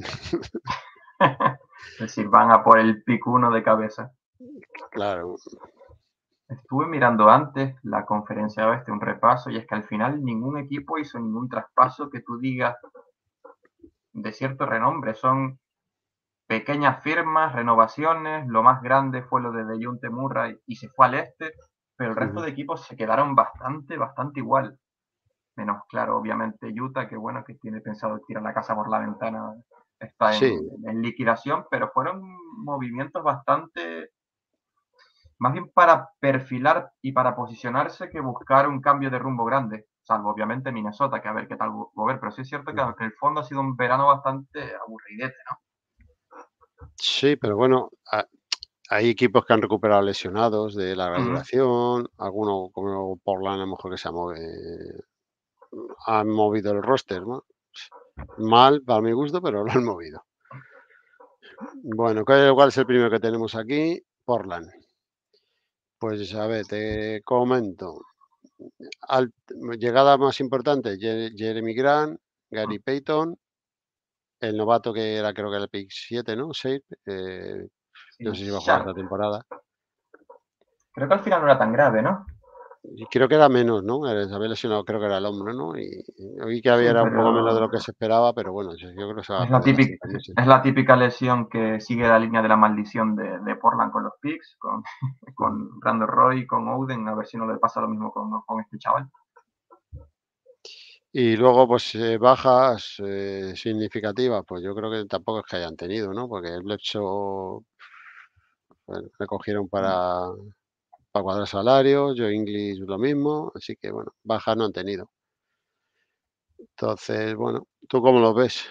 Es decir, van a por el pick uno de cabeza. Claro, Estuve mirando antes la conferencia oeste, un repaso, y es que al final ningún equipo hizo ningún traspaso que tú digas de cierto renombre. Son pequeñas firmas, renovaciones. Lo más grande fue lo de Dejounte Murray y se fue al este, pero el resto ujú. de equipos se quedaron bastante, bastante igual. Menos claro, obviamente, Utah, que bueno, que tiene pensado tirar la casa por la ventana, está en, Sí, en liquidación, pero fueron movimientos bastante, más bien para perfilar y para posicionarse que buscar un cambio de rumbo grande, salvo obviamente Minnesota, que a ver qué tal Gobert, pero sí es cierto que ujú. en el fondo ha sido un verano bastante aburridete, ¿no? Sí, pero bueno, ha hay equipos que han recuperado lesionados de larga Mm, duración, alguno como Portland a lo mejor que se ha move han movido el roster, ¿no? Mal, para mi gusto, pero lo han movido. Bueno, ¿cuál cuál es el primero que tenemos aquí? Portland. Pues a ver, te comento. Al llegada más importante, Jere Jeremy Grant, mm. Gary Payton, el novato que era creo que era el pick siete, ¿no? seis, eh, no Sí, sé si va a jugar esta Sharp. temporada. Creo que al final no era tan grave, ¿no? Y creo que era menos, ¿no? Eh, se había lesionado, creo que era el hombro, ¿no? Y y oí que Sí, había era un poco menos de lo que pero se esperaba, pero bueno, yo yo creo que se va a es la perder típica, bastantes meses. es la típica lesión que sigue la línea de la maldición de, de Portland con los picks, con, Ujú. con Brandon Roy, con Oden, a ver si no le pasa lo mismo con, con este chaval. Y luego, pues, eh, bajas, eh, significativas, pues yo creo que tampoco es que hayan tenido, ¿no? Porque Bledsoe, bueno, le cogieron para para cuadrar salarios, Joe Ingles lo mismo, así que bueno, bajas no han tenido. Entonces, bueno, ¿tú cómo lo ves?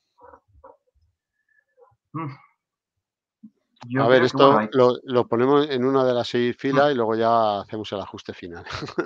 Mm, A Yo ver, creo que, bueno, esto hay, lo lo ponemos en una de las seis mm, filas y luego ya hacemos el ajuste final.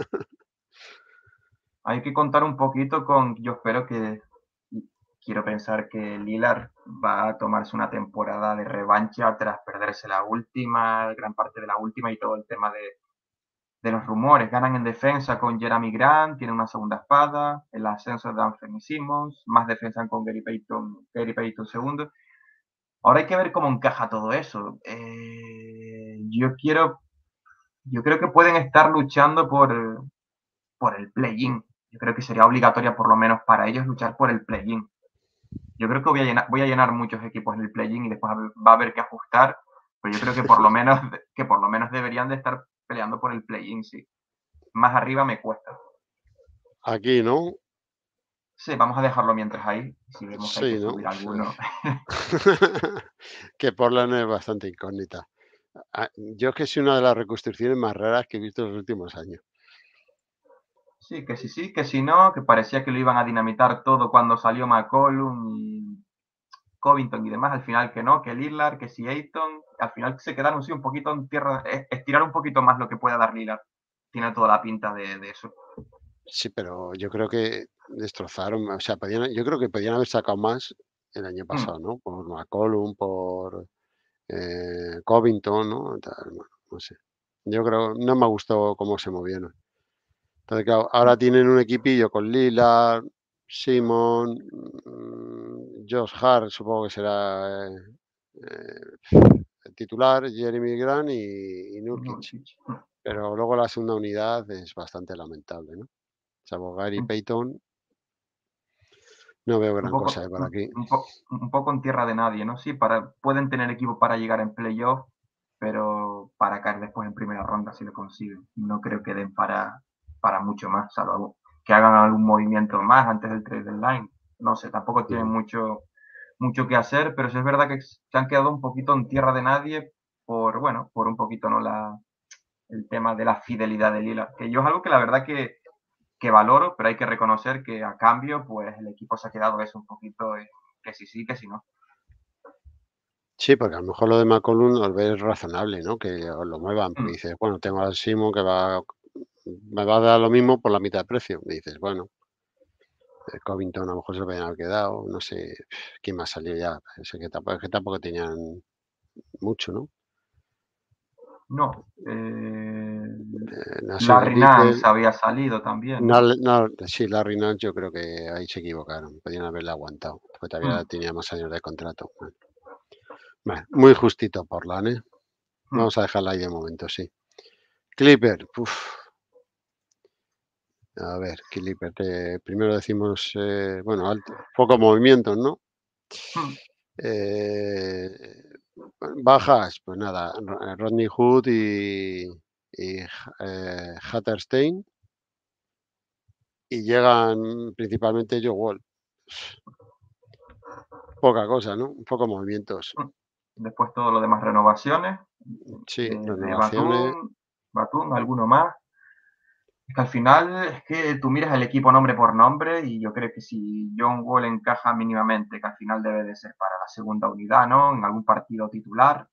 hay que contar un poquito con, yo espero que, quiero pensar que Lillard va a tomarse una temporada de revancha tras perderse la última, gran parte de la última y todo el tema de, de los rumores. Ganan en defensa con Jeremy Grant, tienen una segunda espada, el ascenso de Anthony Simmons, más defensa con Gary Payton, Gary Payton segundo. Ahora hay que ver cómo encaja todo eso. Eh, yo quiero, yo creo que pueden estar luchando por, por el play-in. Yo creo que sería obligatoria por lo menos para ellos luchar por el play-in. Yo creo que voy a llenar, voy a llenar muchos equipos en el play-in y después va a haber que ajustar, pero yo creo que por lo menos, que por lo menos deberían de estar peleando por el play-in, sí. Más arriba me cuesta. Aquí, ¿no? Sí, vamos a dejarlo mientras ahí. Si vemos que hay que Sí, ¿no? subir alguno. Que Portland es bastante incógnita. Ah, yo es que es una de las reconstrucciones más raras que he visto en los últimos años. Sí, que sí, sí, que si no, que parecía que lo iban a dinamitar todo cuando salió McCollum y Covington y demás, al final que no, que Lillard, que si Ayton, al final se quedaron sí un poquito en tierra, estirar un poquito más lo que pueda dar Lillard. Tiene toda la pinta de, de eso. Sí, pero yo creo que destrozaron, o sea, podían yo creo que podían haber sacado más el año Hmm. pasado, ¿no? Por McCollum, por, eh, Covington, ¿no? Tal, bueno, no sé. Yo creo no me gustó cómo se movieron. Entonces, claro, ahora tienen un equipillo con Lillard, Simon, mm, Josh Hart, supongo que será, eh, eh, el titular, Jeremy Grant y y Nurkic. Pero luego la segunda unidad es bastante lamentable, ¿no? Salvo Gary Un, Payton, no veo un gran cosa poco, de por un, aquí. un, po, un, poco en tierra de nadie, ¿no? Sí, para, pueden tener equipo para llegar en playoff, pero para caer después en primera ronda si lo consiguen. No creo que den para, para mucho más, salvo que hagan algún movimiento más antes del trade deadline. No sé, tampoco tienen Ujú. mucho, mucho que hacer, pero sí es verdad que se han quedado un poquito en tierra de nadie por, bueno, por un poquito, ¿no? La, el tema de la fidelidad de Lila, que yo es algo que la verdad que, que valoro, pero hay que reconocer que a cambio, pues el equipo se ha quedado eso un poquito, eh, que sí sí, que sí no. Sí, porque a lo mejor lo de McCollum lo ves razonable, ¿no? Que lo muevan, porque Mm, dices, bueno, tengo a Simon que va me va a dar lo mismo por la mitad de precio. Y dices, bueno, eh, Covington a lo mejor se lo podían haber quedado, no sé quién más salió ya. Sé que tampoco, es que tampoco tenían mucho, ¿no? no, eh, Eh, Nasir Larry Little, Nance había salido también, ¿no? Nal- no, sí, Larry Nance, yo creo que ahí se equivocaron, podían haberle aguantado, porque todavía Mm, tenía más años de contrato. Bueno, bueno, muy justito por la, ¿eh? mm, Vamos a dejarla ahí de momento, sí. Clipper, uf, a ver, Clipper, te- primero decimos, eh, bueno, alto, poco movimientos, ¿no? mm. Eh, bajas, pues nada, Ro- Rodney Hood y, y eh, Hatterstein, y llegan principalmente Joe Wall. Poca cosa, ¿no? Poco movimientos. Mm. Después todo lo demás renovaciones, Sí, de, de renovaciones. Batum, Batum, alguno más. Es que al final es que tú miras el equipo nombre por nombre y yo creo que si John Wall encaja mínimamente, que al final debe de ser para la segunda unidad, ¿no? En algún partido titular,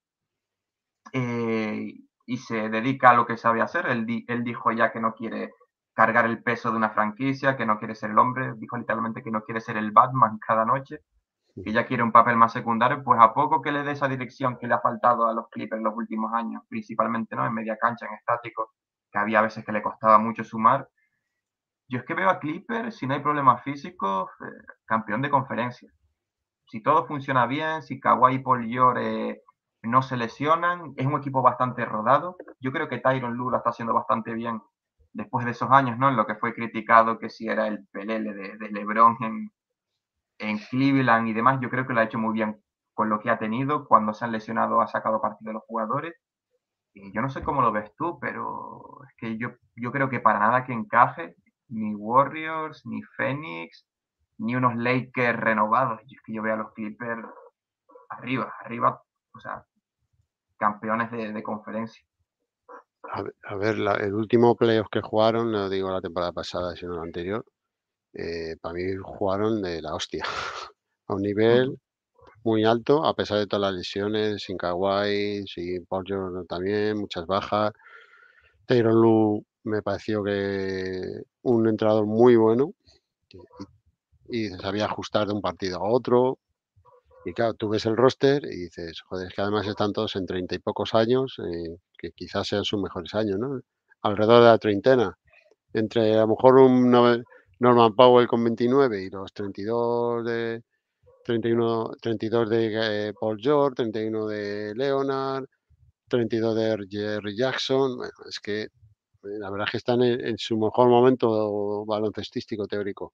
eh, y se dedica a lo que sabe hacer. Él, di, él dijo ya que no quiere cargar el peso de una franquicia, que no quiere ser el hombre, dijo literalmente que no quiere ser el Batman cada noche, que ya quiere un papel más secundario, pues a poco que le dé esa dirección que le ha faltado a los Clippers en los últimos años, principalmente ¿no? En media cancha, en estático, que había veces que le costaba mucho sumar. Yo es que veo a Clippers, si no hay problemas físicos, eh, campeón de conferencia. Si todo funciona bien, si Kawhi y Paul George eh, no se lesionan, es un equipo bastante rodado. Yo creo que Tyron Lue lo está haciendo bastante bien después de esos años, ¿no? En lo que fue criticado que si era el pelele de, de LeBron en, en Cleveland y demás, yo creo que lo ha hecho muy bien con lo que ha tenido. Cuando se han lesionado ha sacado partido de los jugadores. Y yo no sé cómo lo ves tú, pero es que yo, yo creo que para nada que encaje, ni Warriors, ni Phoenix, ni unos Lakers renovados. Y es que yo veo a los Clippers arriba, arriba, o sea, campeones de, de conferencia. A ver, a ver, la- el último playoff que jugaron, no digo la temporada pasada, sino la anterior, eh, para mí jugaron de la hostia. A un nivel muy alto, a pesar de todas las lesiones, sin Kawhi, sin Paul George también, muchas bajas. Tyronn Lue me pareció que un entrenador muy bueno y, y sabía ajustar de un partido a otro. Y claro, tú ves el roster y dices, joder, es que además están todos en treinta y pocos años, eh, que quizás sean sus mejores años, ¿no? Alrededor de la treintena. Entre a lo mejor un Nove- Norman Powell con veintinueve y los treinta y dos de treinta y uno, treinta y dos de eh, Paul George, treinta y uno de Leonard, treinta y dos de Jerry Jackson. Bueno, es que eh, la verdad es que están en, en su mejor momento baloncestístico teórico.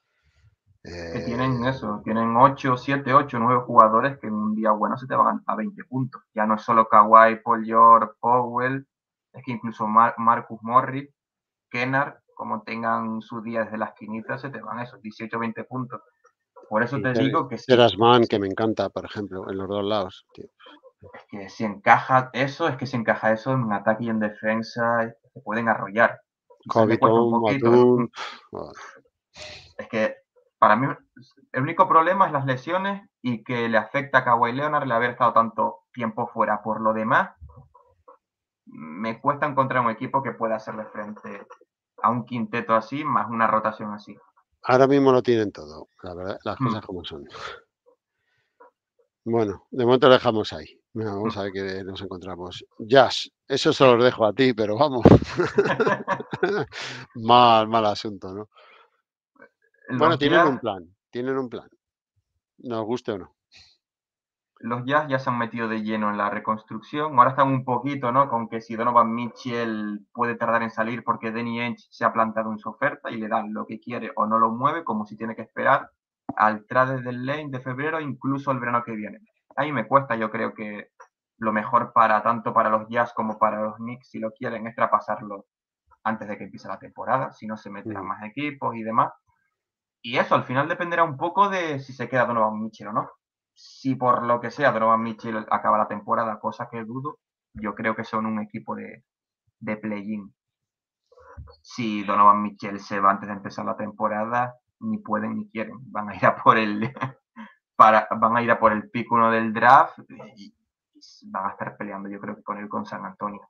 Que tienen Eh, eso, tienen ocho, siete, ocho, nueve jugadores que en un día bueno se te van a veinte puntos. Ya no es solo Kawhi, Paul George, Powell, es que incluso Mar Marcus Morris, Kennard, como tengan su día desde la esquinita, se te van esos dieciocho, veinte puntos. Por eso Y te Ter digo que sí, Terance Mann, que sí, me encanta, por ejemplo, en los dos lados, tío. es que si encaja eso, es que si encaja eso en ataque y en defensa, te pueden arrollar. Quizás le cuesta un Covington, poquito, Batum, ¿no? Es que para mí el único problema es las lesiones y que le afecta a Kawhi Leonard el haber estado tanto tiempo fuera. Por lo demás, me cuesta encontrar un equipo que pueda hacerle frente a un quinteto así, más una rotación así. ahora mismo lo tienen todo, la verdad, las Mm, cosas como son. Bueno, de momento lo dejamos ahí. Venga, vamos mm, a ver qué nos encontramos. Jazz, eso se sí. los dejo a ti, pero vamos. Mal, mal asunto, ¿no? Bueno, Los tienen un Jazz, plan, tienen un plan, nos guste o no. los Jazz ya se han metido de lleno en la reconstrucción. Ahora están un poquito, ¿no? Con que si Donovan Mitchell puede tardar en salir porque Danny Ainge se ha plantado en su oferta y le dan lo que quiere o no lo mueve, como si tiene que esperar al trade del lane de febrero, incluso el verano que viene. Ahí me cuesta, yo creo que lo mejor para tanto para los Jazz como para los Knicks, si lo quieren, es traspasarlo antes de que empiece la temporada, si no se meterán Mm. más equipos y demás. Y eso al final dependerá un poco de si se queda Donovan Mitchell o no. Si por lo que sea Donovan Mitchell acaba la temporada, cosa que dudo, yo creo que son un equipo de, de play-in. Si Donovan Mitchell se va antes de empezar la temporada, ni pueden ni quieren. Van a ir a por el, para, van a ir a por el pick uno del draft y, y van a estar peleando, yo creo que con él con San Antonio.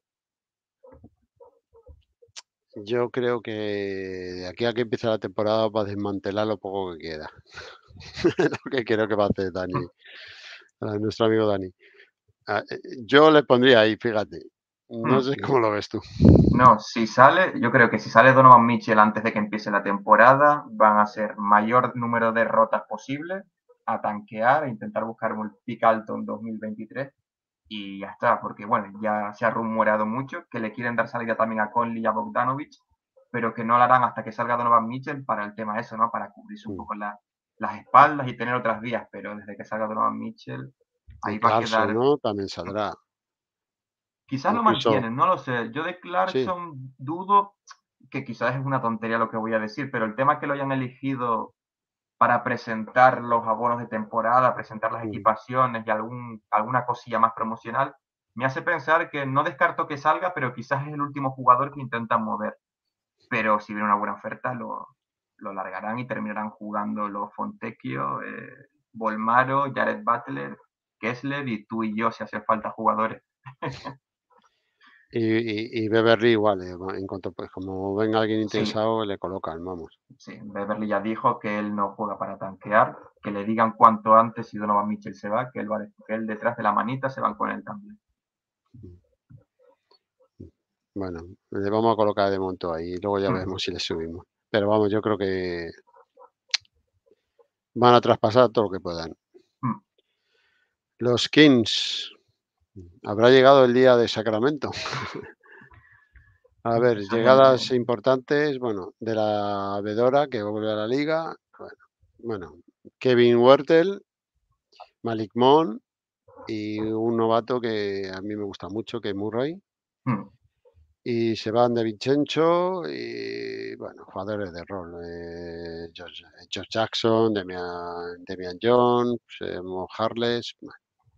Yo creo que de aquí a que empiece la temporada va a desmantelar lo poco que queda. Lo que creo que va a hacer Dani, a nuestro amigo Dani. Ah, eh, yo le pondría ahí, fíjate. No Hmm. sé cómo lo ves tú. No, si sale, yo creo que si sale Donovan Mitchell antes de que empiece la temporada, van a ser mayor número de derrotas posible, a tanquear, a intentar buscar un pick alto en dos mil veintitrés y ya está, porque bueno, ya se ha rumoreado mucho que le quieren dar salida también a Conley y a Bogdanovich, pero que no lo harán hasta que salga Donovan Mitchell para el tema eso, ¿no? Para cubrirse un Mm. poco la, las espaldas y tener otras vías, pero desde que salga Donovan Mitchell, Y ahí va a Clarkson, quedar. ¿no? También saldrá. Quizás lo Incluso, mantienen, no lo sé. Yo de sí. Clarkson dudo, que quizás es una tontería lo que voy a decir, pero el tema que lo hayan elegido para presentar los abonos de temporada, presentar las Mm. equipaciones y algún, alguna cosilla más promocional, me hace pensar que no descarto que salga, pero quizás es el último jugador que intentan mover. Pero si viene una buena oferta, lo, lo largarán y terminarán jugando los Fontecchio, eh, Bolmaro, Jared Butler, Kessler y tú y yo si hace falta jugadores. Y, y, y Beverly igual, eh, en cuanto pues como venga alguien Sí, interesado, le colocan, vamos. sí, Beverly ya dijo que él no juega para tanquear, que le digan cuanto antes si Donovan Mitchell se va, que él, va, que él detrás de la manita se van con él también. Bueno, le vamos a colocar de monto ahí y luego ya Mm, vemos si le subimos. Pero vamos, yo creo que van a traspasar todo lo que puedan. mm. Los Kings, habrá llegado el día de Sacramento. A ver, Eso es el llegadas de... importantes, bueno, de la Vedora que vuelve a la liga. Bueno, bueno, Kevin Huertel, Malik Monk y un novato que a mí me gusta mucho, que es Murray. Mm, Y se van de Vincenzo y, bueno, jugadores de rol. Eh, George, George Jackson, Demian, Demian Jones, eh, Mo Harless. Bueno,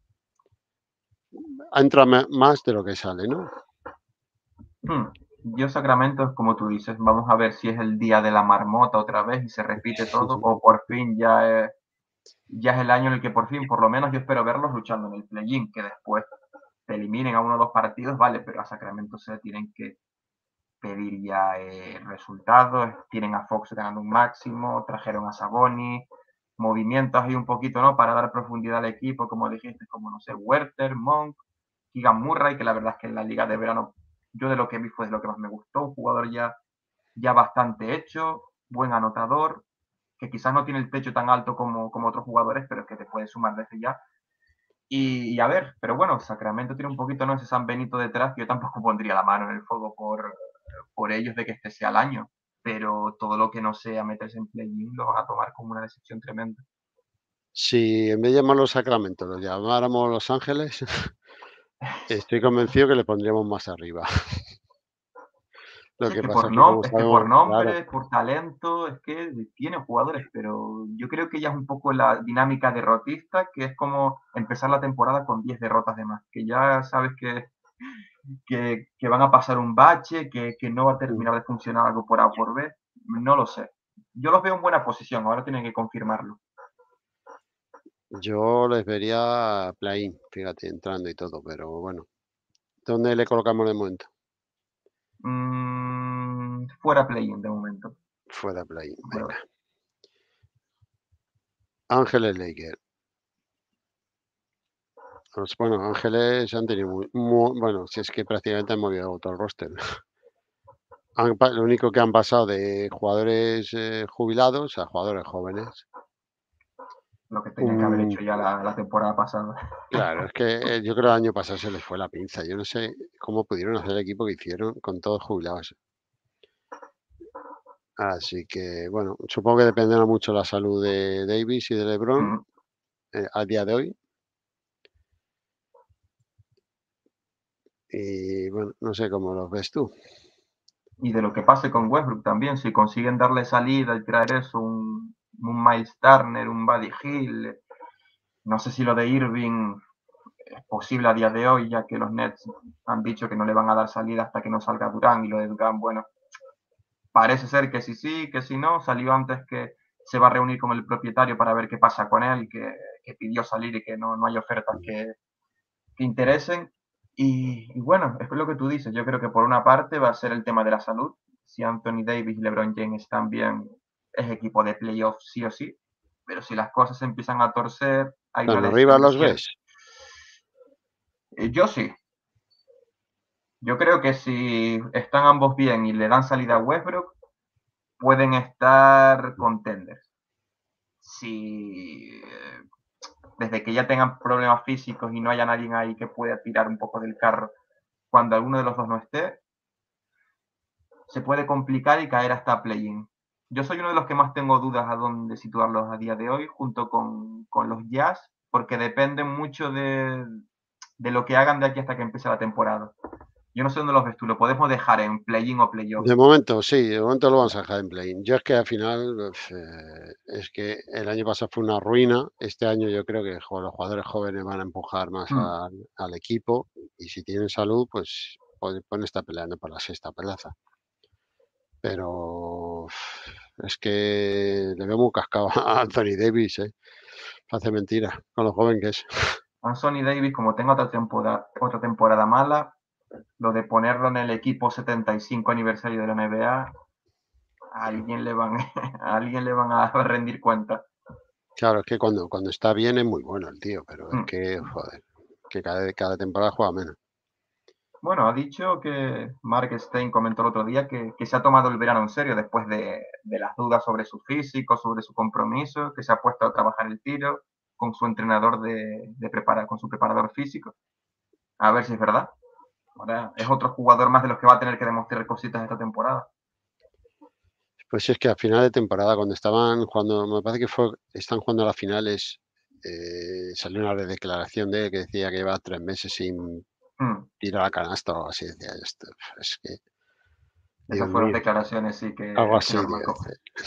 entra ma- más de lo que sale, ¿no? mm. Yo Sacramento es como tú dices, vamos a ver si es el día de la marmota otra vez y se repite todo, o por fin ya es, ya es el año en el que por fin, por lo menos yo espero verlos luchando en el play-in, que después te eliminen a uno o dos partidos, vale, pero a Sacramento se tienen que pedir ya eh, resultados, tienen a Fox ganando un máximo, trajeron a Saboni, movimientos ahí un poquito, ¿no? Para dar profundidad al equipo, como dijiste, como no sé, Werther, Monk, Keegan Murray, que la verdad es que en la liga de verano, yo de lo que vi fue de lo que más me gustó, un jugador ya, ya bastante hecho, buen anotador, que quizás no tiene el techo tan alto como, como otros jugadores, pero que te puede sumar desde ya. Y, y, a ver, pero bueno, Sacramento tiene un poquito, ¿no? Ese San Benito detrás, que yo tampoco pondría la mano en el fuego por, por ellos de que este sea el año, pero todo lo que no sea meterse en play-in lo van a tomar como una decepción tremenda. Si en vez de llamarlo Sacramento lo llamáramos Los Ángeles, estoy convencido que le pondríamos más arriba. Lo Sí, es que que pasa por es que como nom es que por sabemos claro. nombre, por talento, es que tiene jugadores, pero yo creo que ya es un poco la dinámica derrotista, que es como empezar la temporada con diez derrotas de más, que ya sabes que, que, que van a pasar un bache, que, que, no va a Mm, terminar de funcionar algo por A o por B, no lo sé. Yo los veo en buena posición, ahora tienen que confirmarlo. yo les vería play-in, fíjate, entrando y todo, pero bueno. ¿Dónde le colocamos de momento? Mm, fuera play-in de momento. Fuera play-in, Fuera. venga. Ángeles Lakers. Pues bueno, Ángeles han tenido muy, muy- bueno, si es que prácticamente han movido todo el roster. Han pa- lo único que han pasado de jugadores eh, jubilados a jugadores jóvenes. Lo que tenían que haber Un, hecho ya la, la temporada pasada. claro, es que eh, yo creo que el año pasado se les fue la pinza. Yo no sé cómo pudieron hacer el equipo que hicieron con todos jubilados. Así que, bueno, supongo que dependerá mucho la salud de Davis y de LeBron Mm. eh, a día de hoy. Y bueno, no sé cómo los ves tú. Y de lo que pase con Westbrook también, si consiguen darle salida y traer eso, un, un Miles Turner, un Buddy Hill, no sé si lo de Irving es posible a día de hoy, ya que los Nets han dicho que no le van a dar salida hasta que no salga Durán, y lo de Durán, bueno, parece ser que sí sí, que sí no, salió antes que se va a reunir con el propietario para ver qué pasa con él, que, que pidió salir y que no, no hay ofertas que, que interesen. Y, y, bueno, es lo que tú dices. Yo creo que por una parte va a ser el tema de la salud. Si Anthony Davis y LeBron James están bien, es equipo de playoffs sí o sí. Pero si las cosas empiezan a torcer, hay una ¿Tan arriba lesión de los cierto. ves? Eh, yo sí. Yo creo que si están ambos bien y le dan salida a Westbrook, pueden estar contenders. Si eh, desde que ya tengan problemas físicos y no haya nadie ahí que pueda tirar un poco del carro cuando alguno de los dos no esté, se puede complicar y caer hasta play-in. Yo soy uno de los que más tengo dudas a dónde situarlos a día de hoy, junto con, con los Jazz, porque dependen mucho de, de, lo que hagan de aquí hasta que empiece la temporada. Yo no sé dónde los ves tú, lo podemos dejar en play-in o playoff. De momento, sí, de momento lo vamos a dejar en play-in. Yo es que al final, uf, eh, es que el año pasado fue una ruina. Este año yo creo que jo- los jugadores jóvenes van a empujar más Hmm. al, al equipo y si tienen salud, pues pueden, pueden estar peleando por la sexta plaza. Pero uf, es que le veo muy cascado a Anthony Davis, ¿eh? Hace mentira con lo joven que es. Anthony Davis, como tengo otra temporada, otra temporada mala, lo de ponerlo en el equipo setenta y cinco aniversario de la N B A, a alguien le van, a alguien le van a rendir cuenta. Claro, es que cuando, cuando está bien es muy bueno el tío, pero es Hmm. que, joder, que cada, cada temporada juega menos. Bueno, ha dicho que Mark Stein comentó el otro día que, que se ha tomado el verano en serio después de, de, las dudas sobre su físico, sobre su compromiso, que se ha puesto a trabajar el tiro con su entrenador de, de prepara, con su preparador físico. A ver si es verdad. Ahora es otro jugador más de los que va a tener que demostrar cositas esta temporada. Pues sí, es que a final de temporada, cuando estaban jugando, me parece que fue, están jugando a las finales, eh, salió una declaración de él que decía que lleva tres meses sin Hmm. tirar a canasta o algo así. Decía, esto, es que, Dios Esas fueron mío, declaraciones sí algo que, que así, normal, tío.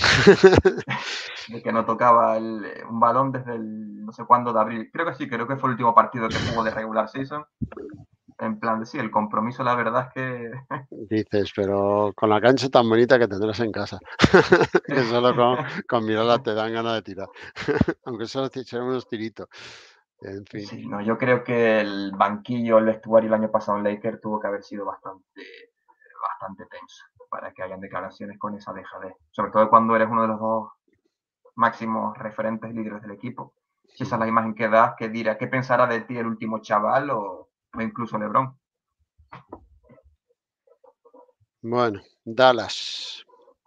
de que no tocaba el, un balón desde el no sé cuándo de abril. Creo que sí, creo que fue el último partido que jugó de regular season. En plan de sí, el compromiso, la verdad es que Dices, pero con la cancha tan bonita que tendrás en casa, que solo con, con mirarla te dan ganas de tirar, aunque solo te echen unos tiritos. En fin, sí, no, yo creo que el banquillo, el vestuario el año pasado en Lakers tuvo que haber sido bastante, bastante tenso para que hayan declaraciones con esa dejadez. Sobre todo cuando eres uno de los dos máximos referentes líderes del equipo. Si esa es la imagen que das, que dirá, ¿qué pensará de ti el último chaval o, o incluso LeBron? bueno, Dallas,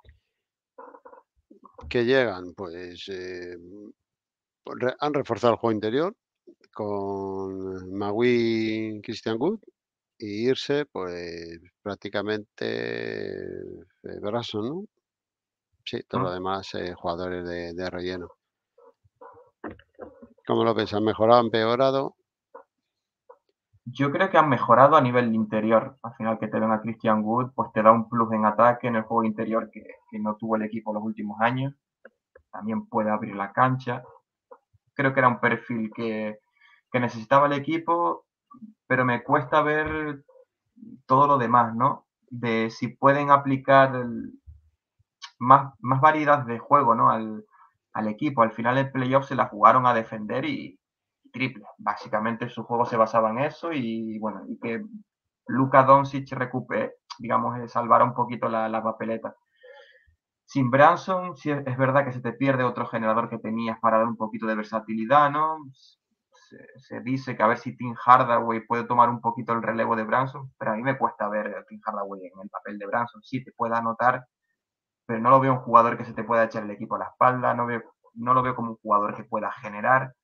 que llegan, pues eh, re- han reforzado el juego interior con Magui, Christian Wood y irse, pues prácticamente eh, Brazo, ¿no? Sí, todo lo ¿Mm? demás eh, jugadores de, de relleno. ¿Cómo lo ves? ¿Han mejorado, empeorado? Yo creo que han mejorado a nivel interior. Al final que te den a Christian Wood, pues te da un plus en ataque en el juego interior que, que no tuvo el equipo los últimos años. También puede abrir la cancha. Creo que era un perfil que, que necesitaba el equipo, pero me cuesta ver todo lo demás, ¿no? De si pueden aplicar el- más, más variedad de juego, ¿no? Al, al equipo. Al final el playoff se la jugaron a defender y, y triple. Básicamente su juego se basaba en eso y bueno, y que Luka Doncic recupere, digamos, eh, salvara un poquito la, la papeleta. Sin Branson, sí es, es verdad que se te pierde otro generador que tenías para dar un poquito de versatilidad, ¿no? Se, se dice que a ver si Tim Hardaway puede tomar un poquito el relevo de Branson, pero a mí me cuesta ver a Tim Hardaway en el papel de Branson. Sí, te puede anotar, pero no lo veo un jugador que se te pueda echar el equipo a la espalda, no, veo, no lo veo como un jugador que pueda generar.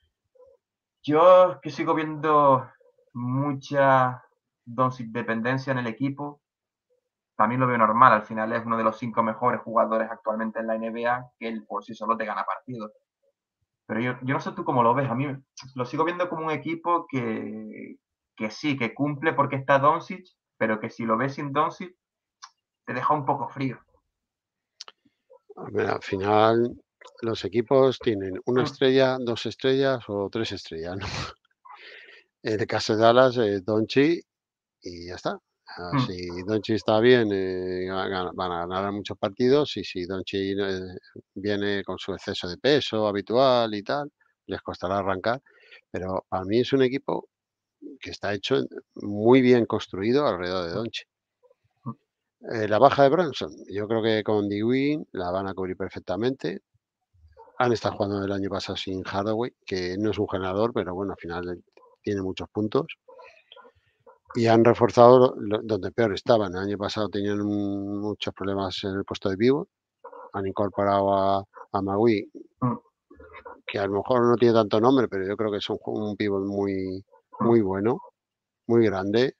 Yo que sigo viendo mucha Doncic dependencia en el equipo, también lo veo normal, al final es uno de los cinco mejores jugadores actualmente en la N B A, que él por sí solo te gana partidos. Pero yo, yo no sé tú cómo lo ves, a mí lo sigo viendo como un equipo que, que sí, que cumple porque está Doncic, pero que si lo ves sin Doncic te deja un poco frío. Hombre, al final los equipos tienen una Mm, estrella, dos estrellas o tres estrellas, ¿no? En el caso de Dallas, eh, Doncic y ya está. Ah, mm, si Doncic está bien, eh, va a gana- van a ganar muchos partidos y si Doncic eh, viene con su exceso de peso habitual y tal, les costará arrancar. Pero para mí es un equipo que está hecho muy bien construido alrededor de Doncic. mm, Eh, la baja de Branson, yo creo que con Dewey la van a cubrir perfectamente. Han estado jugando el año pasado sin Hardaway, que no es un generador, pero bueno, al final tiene muchos puntos. Y han reforzado lo- lo- donde peor estaban. El año pasado tenían un- muchos problemas en el puesto de pívot. Han incorporado a, a Magui, mm, que a lo mejor no tiene tanto nombre, pero yo creo que es un, ju- un pívot muy, mm, muy bueno, muy grande.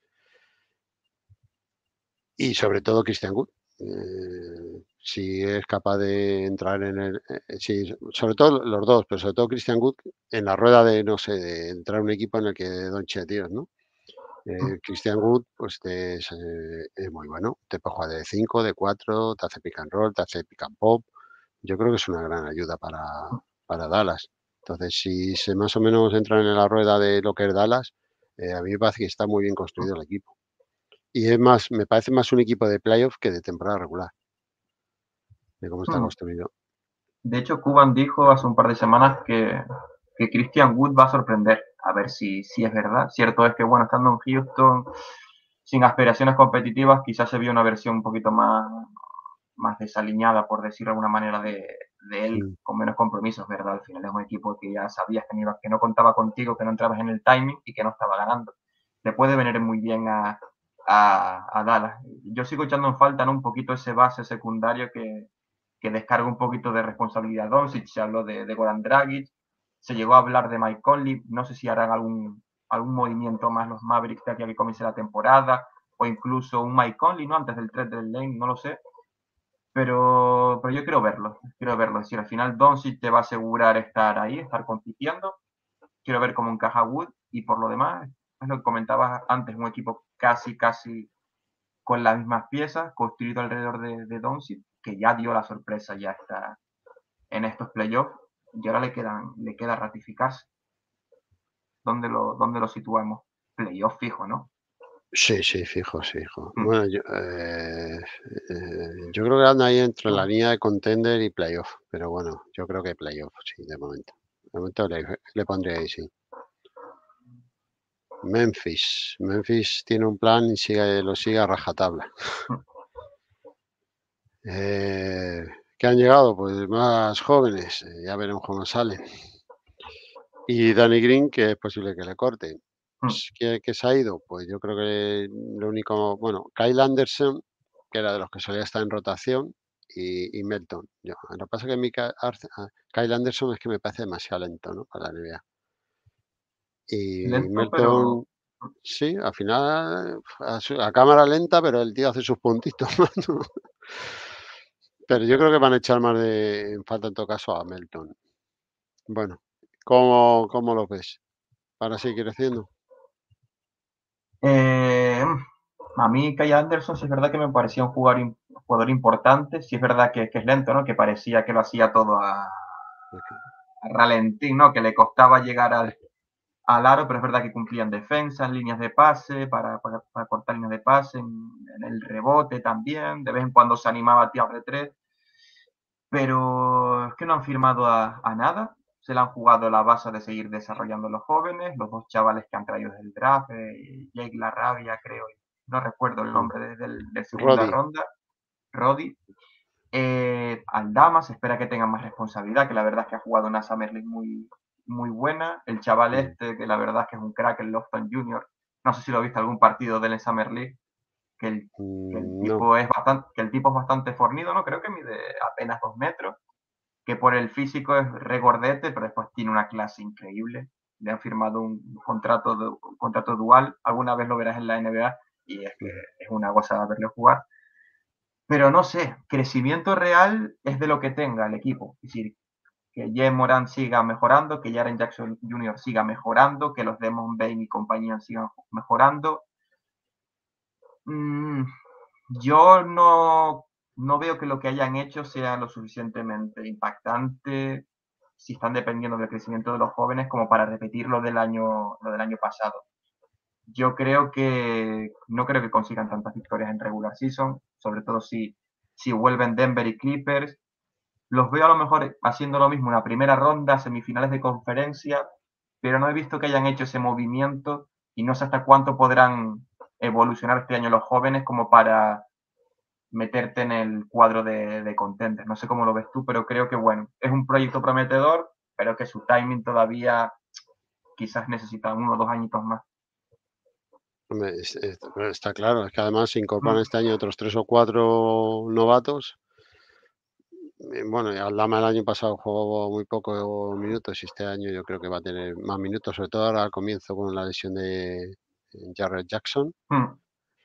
Y sobre todo Christian Wood. Eh, si es capaz de entrar en el. Eh, sí, sobre todo los dos, pero sobre todo Christian Wood en la rueda de, no sé, de entrar a un equipo en el que Doncic, tíos, ¿no? mm, Eh, Christian Wood, pues te es, eh, es muy bueno. Te puede jugar de cinco, de cuatro, te hace pick and roll, te hace pick and pop. Yo creo que es una gran ayuda para, mm, para Dallas. Entonces, si se más o menos entran en la rueda de lo que es Dallas, eh, a mí me parece que está muy bien construido el equipo. Y es más, me parece más un equipo de playoff que de temporada regular, de cómo está mm. construido. De hecho, Cuban dijo hace un par de semanas que, que Christian Wood va a sorprender. A ver si, si es verdad. Cierto es que, bueno, estando en Houston, sin aspiraciones competitivas, quizás se vio una versión un poquito más, más desaliñada, por decirlo de alguna manera, de, de él, Mm, con menos compromisos, ¿verdad? Al final es un equipo que ya sabías que no, iba, que no contaba contigo, que no entrabas en el timing y que no estaba ganando. Le puede venir muy bien a, a, a Dallas. Yo sigo echando en falta, ¿no? Un poquito ese base secundario que, que descarga un poquito de responsabilidad a Doncic. Se habló de, de Goran Dragic, se llegó a hablar de Mike Conley. No sé si harán algún, algún movimiento más los Mavericks de aquí a que comience la temporada, o incluso un Mike Conley, ¿no? Antes del trade del lane, no lo sé. Pero, pero yo quiero verlo, quiero verlo. Es decir, al final Doncic te va a asegurar estar ahí, estar compitiendo. Quiero ver cómo encaja Wood y por lo demás, es lo que comentabas antes, un equipo casi, casi con las mismas piezas, construido alrededor de, de Doncic, que ya dio la sorpresa, ya está en estos playoffs, y ahora le, quedan, le queda ratificarse. ¿Dónde lo, dónde lo situamos? Playoff fijo, ¿no? sí, sí, fijo, sí, fijo. Mm, Bueno, yo, eh, eh, yo creo que anda ahí entre la mm, línea de contender y playoff, pero bueno, yo creo que playoff, sí, de momento. De momento le, le pondría ahí, sí. Memphis. Memphis tiene un plan y sigue, lo sigue a rajatabla. mm, Eh, ¿Qué han llegado? Pues más jóvenes, eh, ya veremos cómo salen. Y Danny Green, que es posible que le corten. mm. ¿Qué, qué se ha ido? Pues yo creo que lo único, bueno, Kyle Anderson, que era de los que solía estar en rotación, y, y Melton. Yo, lo que pasa es que mi Ka- Arce- ah, Kyle Anderson es que me parece demasiado lento, ¿no? Para la N B A. Y Lento, pero Melton, sí, al final a, su- a cámara lenta, pero el tío hace sus puntitos. ¿No? Pero yo creo que van a echar más de en falta en todo caso a Melton. Bueno, ¿cómo, cómo lo ves? ¿Para seguir creciendo? Eh, a mí Kyle Anderson sí es verdad que me parecía un jugador, un jugador importante, sí es verdad que, que, es lento, ¿no? Que parecía que lo hacía todo a, a ralentí, ¿no? Que le costaba llegar al, al aro, pero es verdad que cumplían defensas, líneas de pase, para, para, para cortar líneas de pase, en, en, el rebote también, de vez en cuando se animaba a tirar de tres, pero es que no han firmado a, a nada, se le han jugado la base de seguir desarrollando los jóvenes, los dos chavales que han traído desde el draft, eh, Jake Larrabia, creo, no recuerdo el nombre de, de, de segunda Roddy. ronda, Roddy. Eh, Aldama se espera que tenga más responsabilidad, que la verdad es que ha jugado una Summer League muy, muy buena. El chaval Mm. este, que la verdad es que es un crack, el Lofton junior No sé si lo ha visto algún partido de él en Summer League, que el, que el Mm, no. tipo es bastante, que el tipo es bastante fornido, ¿no? Creo que mide apenas dos metros, que por el físico es regordete, pero después tiene una clase increíble. Le han firmado un contrato, de, un contrato dual, alguna vez lo verás en la N B A y es que Mm. es una gozada verlo jugar. Pero no sé, crecimiento real es de lo que tenga el equipo. Es decir, que Jay Moran siga mejorando, que Jaren Jackson junior siga mejorando, que los Demon Bain y compañía sigan mejorando. Mm, yo no, no veo que lo que hayan hecho sea lo suficientemente impactante si están dependiendo del crecimiento de los jóvenes como para repetir lo del año, lo del año pasado. Yo creo que no creo que consigan tantas victorias en regular season, sobre todo si, si vuelven Denver y Clippers. Los veo a lo mejor haciendo lo mismo en la primera ronda, semifinales de conferencia, pero no he visto que hayan hecho ese movimiento y no sé hasta cuánto podrán evolucionar este año los jóvenes como para meterte en el cuadro de, de contenders. No sé cómo lo ves tú, pero creo que bueno, es un proyecto prometedor, pero que su timing todavía quizás necesita uno o dos añitos más. Hombre, es- es- está claro, es que además se incorporan Mm, este año otros tres o cuatro novatos. Eh, Bueno, y Aldama el año pasado jugó muy pocos minutos y este año yo creo que va a tener más minutos, sobre todo ahora al comienzo con la lesión de eh, Jarrett Jackson. mm,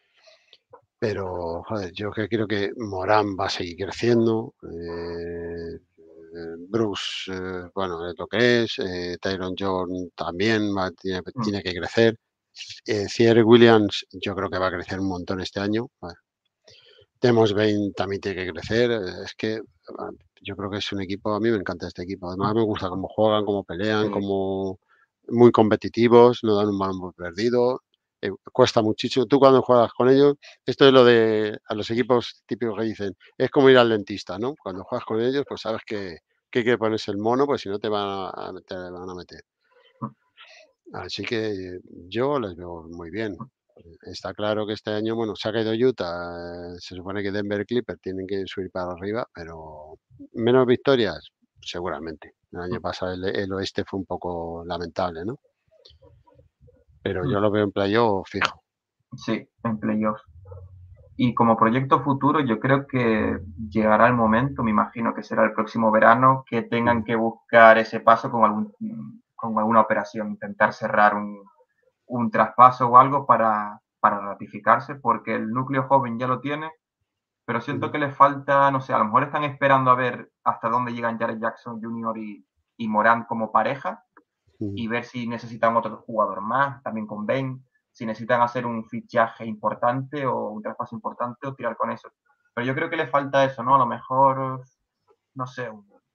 Pero, joder, yo que creo que Morán va a seguir creciendo. eh, eh, Bruce, eh, bueno, es lo que es. eh, Tyron John también va- tiene, mm, tiene que crecer. Eh, Thierry Williams, yo creo que va a crecer un montón este año. Bueno, Temos Bain también tiene que crecer. eh, Es que ah, yo creo que es un equipo, a mí me encanta este equipo. Además mm, me gusta cómo juegan, cómo pelean, sí, cómo muy competitivos, no dan un balón por perdido. eh, cuesta muchísimo. Tú cuando juegas con ellos, esto es lo de a los equipos típicos que dicen, es como ir al dentista, ¿no? Cuando juegas con ellos, pues sabes que, que hay que ponerse el mono, pues si no te van a, te van a meter. mm, Así que yo les veo muy bien. Está claro que este año, bueno, se ha caído Utah, eh, se supone que Denver y Clippers tienen que subir para arriba, pero menos victorias, seguramente. El año mm, pasado el, el oeste fue un poco lamentable, ¿no? Pero yo mm. lo veo en playoff fijo. Sí, en playoffs. Y como proyecto futuro, yo creo que llegará el momento, me imagino que será el próximo verano, que tengan Ujú, que buscar ese paso con, algún, con alguna operación, intentar cerrar un, un traspaso o algo para, para ratificarse, porque el núcleo joven ya lo tiene, pero siento ujú, que les falta, no sé, a lo mejor están esperando a ver hasta dónde llegan Jared Jackson junior y, y Morán como pareja, ujú. y ver si necesitan otro jugador más, también con Ben, si necesitan hacer un fichaje importante o un traspaso importante o tirar con eso. Pero yo creo que le falta eso, ¿no? A lo mejor, no sé,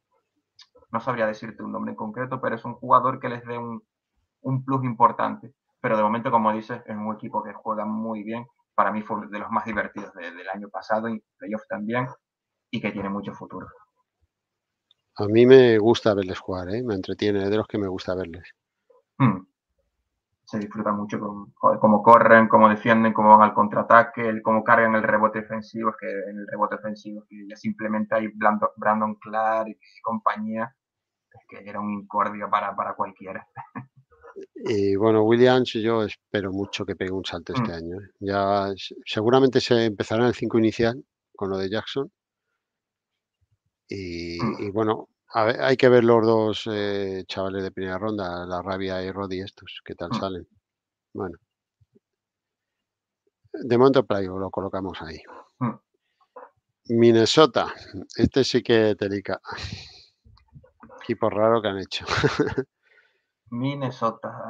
no sabría decirte un nombre en concreto, pero es un jugador que les dé un, un plus importante. Pero de momento, como dices, es un equipo que juega muy bien. Para mí fue de los más divertidos de, del año pasado y playoff también, y que tiene mucho futuro. A mí me gusta verles jugar, ¿eh? Me entretiene, es de los que me gusta verles. Hmm. Se disfruta mucho con joder, cómo corren, cómo defienden, cómo van al contraataque, el, cómo cargan el rebote ofensivo, es que en el rebote ofensivo que ya simplemente hay Brandon, Brandon Clark y compañía, es que era un incordio para, para cualquiera. Y bueno, Williams, yo espero mucho que pegue un salto este Mm, año, ¿eh? Ya s- seguramente se empezará en el cinco inicial con lo de Jackson. Y, y mm, bueno, a ver, hay que ver los dos eh, chavales de primera ronda, la Rabia y Roddy estos, qué tal mm, salen. Bueno, de momento play lo colocamos ahí. mm. Minnesota, este sí que telica. Equipo raro que han hecho. Minnesota.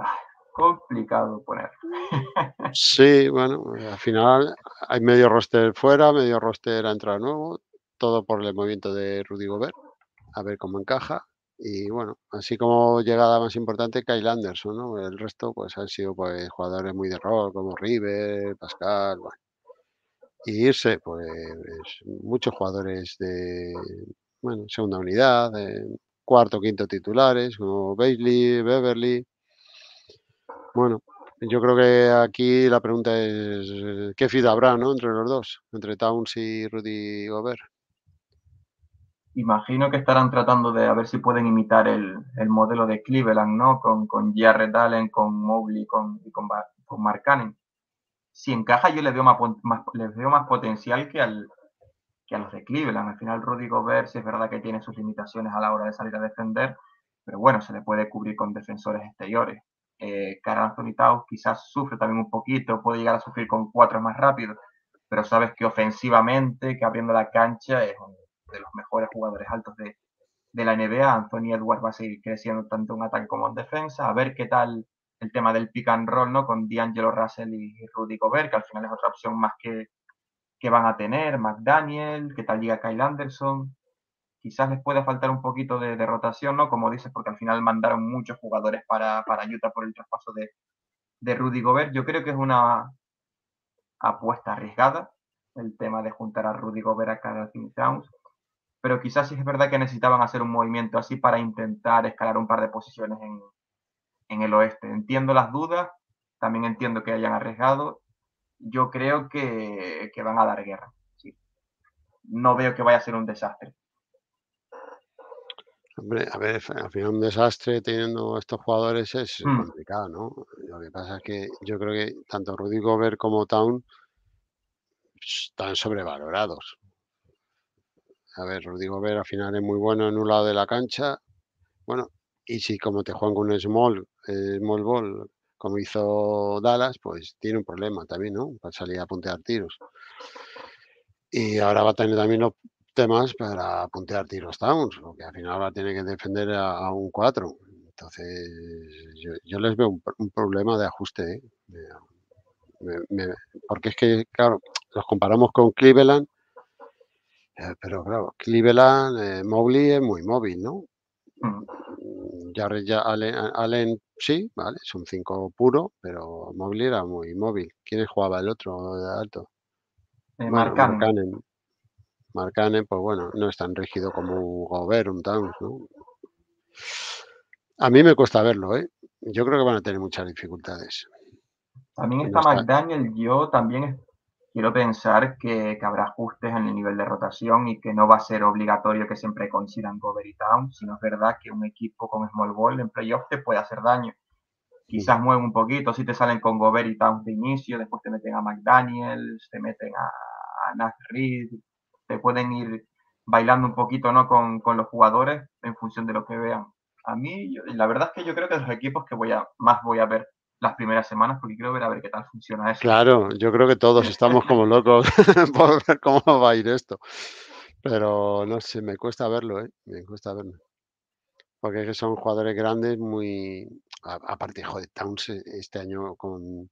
complicado poner. Sí, bueno, al final hay medio roster fuera, medio roster ha entrado nuevo, todo por el movimiento de Rudy Gobert, a ver cómo encaja. Y bueno, así como llegada más importante, Kyle Anderson, ¿no? El resto, pues han sido pues jugadores muy de rol, como River, Pascal, bueno. Y irse, pues muchos jugadores de, bueno, segunda unidad, de cuarto, quinto titulares, como Bailey, Beverly. Bueno, yo creo que aquí la pregunta es, eh, ¿qué feed habrá, no? Entre los dos, entre Towns y Rudy Gobert. Imagino que estarán tratando de a ver si pueden imitar el, el modelo de Cleveland, ¿no? Con, con Jarrett Allen, con Mobley con, y con, con Mark Cannon. Si encaja, yo le veo más, más, les veo más potencial que, al, que a los de Cleveland. Al final, Rudy Gobert, sí es verdad que tiene sus limitaciones a la hora de salir a defender, pero bueno, se le puede cubrir con defensores exteriores. Eh, Karl Anthony Towns quizás sufre también un poquito, puede llegar a sufrir con cuatro más rápido, pero sabes que ofensivamente, que abriendo la cancha, es uno de los mejores jugadores altos de, de la N B A. Anthony Edwards va a seguir creciendo tanto en ataque como en defensa. A ver qué tal el tema del pick and roll, ¿no? Con D'Angelo Russell y Rudy Gobert, que al final es otra opción más que, que van a tener. McDaniel, qué tal llega Kyle Anderson. Quizás les pueda faltar un poquito de, de rotación, ¿no? Como dices, porque al final mandaron muchos jugadores para, para Utah por el traspaso de, de Rudy Gobert. Yo creo que es una apuesta arriesgada el tema de juntar a Rudy Gobert a Karl Anthony Towns, pero quizás sí es verdad que necesitaban hacer un movimiento así para intentar escalar un par de posiciones en, en el oeste. Entiendo las dudas, también entiendo que hayan arriesgado. Yo creo que, que van a dar guerra. Sí. No veo que vaya a ser un desastre. Hombre, a ver, al final un desastre teniendo estos jugadores es Hmm. complicado, ¿no? Lo que pasa es que yo creo que tanto Rudy Gobert como Town están sobrevalorados. A ver, Rudy Gobert al final es muy bueno en un lado de la cancha. Bueno, y si como te juegan con un small, eh, small ball, como hizo Dallas, pues tiene un problema también, ¿no? Para salir a puntear tiros. Y ahora va a tener también los temas para puntear tiros Towns, porque al final va a tener que defender a, a un cuatro. Entonces, yo, yo les veo un, un, problema de ajuste, ¿eh? Me, me, porque es que, claro, los comparamos con Cleveland, eh, pero claro, Cleveland, eh, Mobley es muy móvil, ¿no? Hmm. Jarrett ya Allen, Allen, sí, vale, es un cinco puro, pero Mobley era muy móvil. ¿Quién jugaba el otro de alto? Eh, Bueno, Marcanen. Markkanen. Markkanen, pues bueno, no es tan rígido como un Gobert, un Towns, ¿no? A mí me cuesta verlo, ¿eh? Yo creo que van a tener muchas dificultades. También No está está... McDaniel. Yo también quiero pensar que, que, habrá ajustes en el nivel de rotación y que no va a ser obligatorio que siempre coincidan Gobert y Towns, sino es verdad que un equipo con small ball en playoff te puede hacer daño. Quizás mueven un poquito, si te salen con Gobert y Towns de inicio, después te meten a McDaniel, te meten a, a Nash Reed, te pueden ir bailando un poquito, ¿no? con, con los jugadores en función de lo que vean. A mí, yo, la verdad es que yo creo que de los equipos que voy a, más voy a ver las primeras semanas, porque quiero ver a ver qué tal funciona eso. Claro, yo creo que todos estamos como locos por ver cómo va a ir esto. Pero no sé, me cuesta verlo, ¿eh? Me cuesta verlo. Porque es que son jugadores grandes, muy... A, aparte, joder, Towns este año con,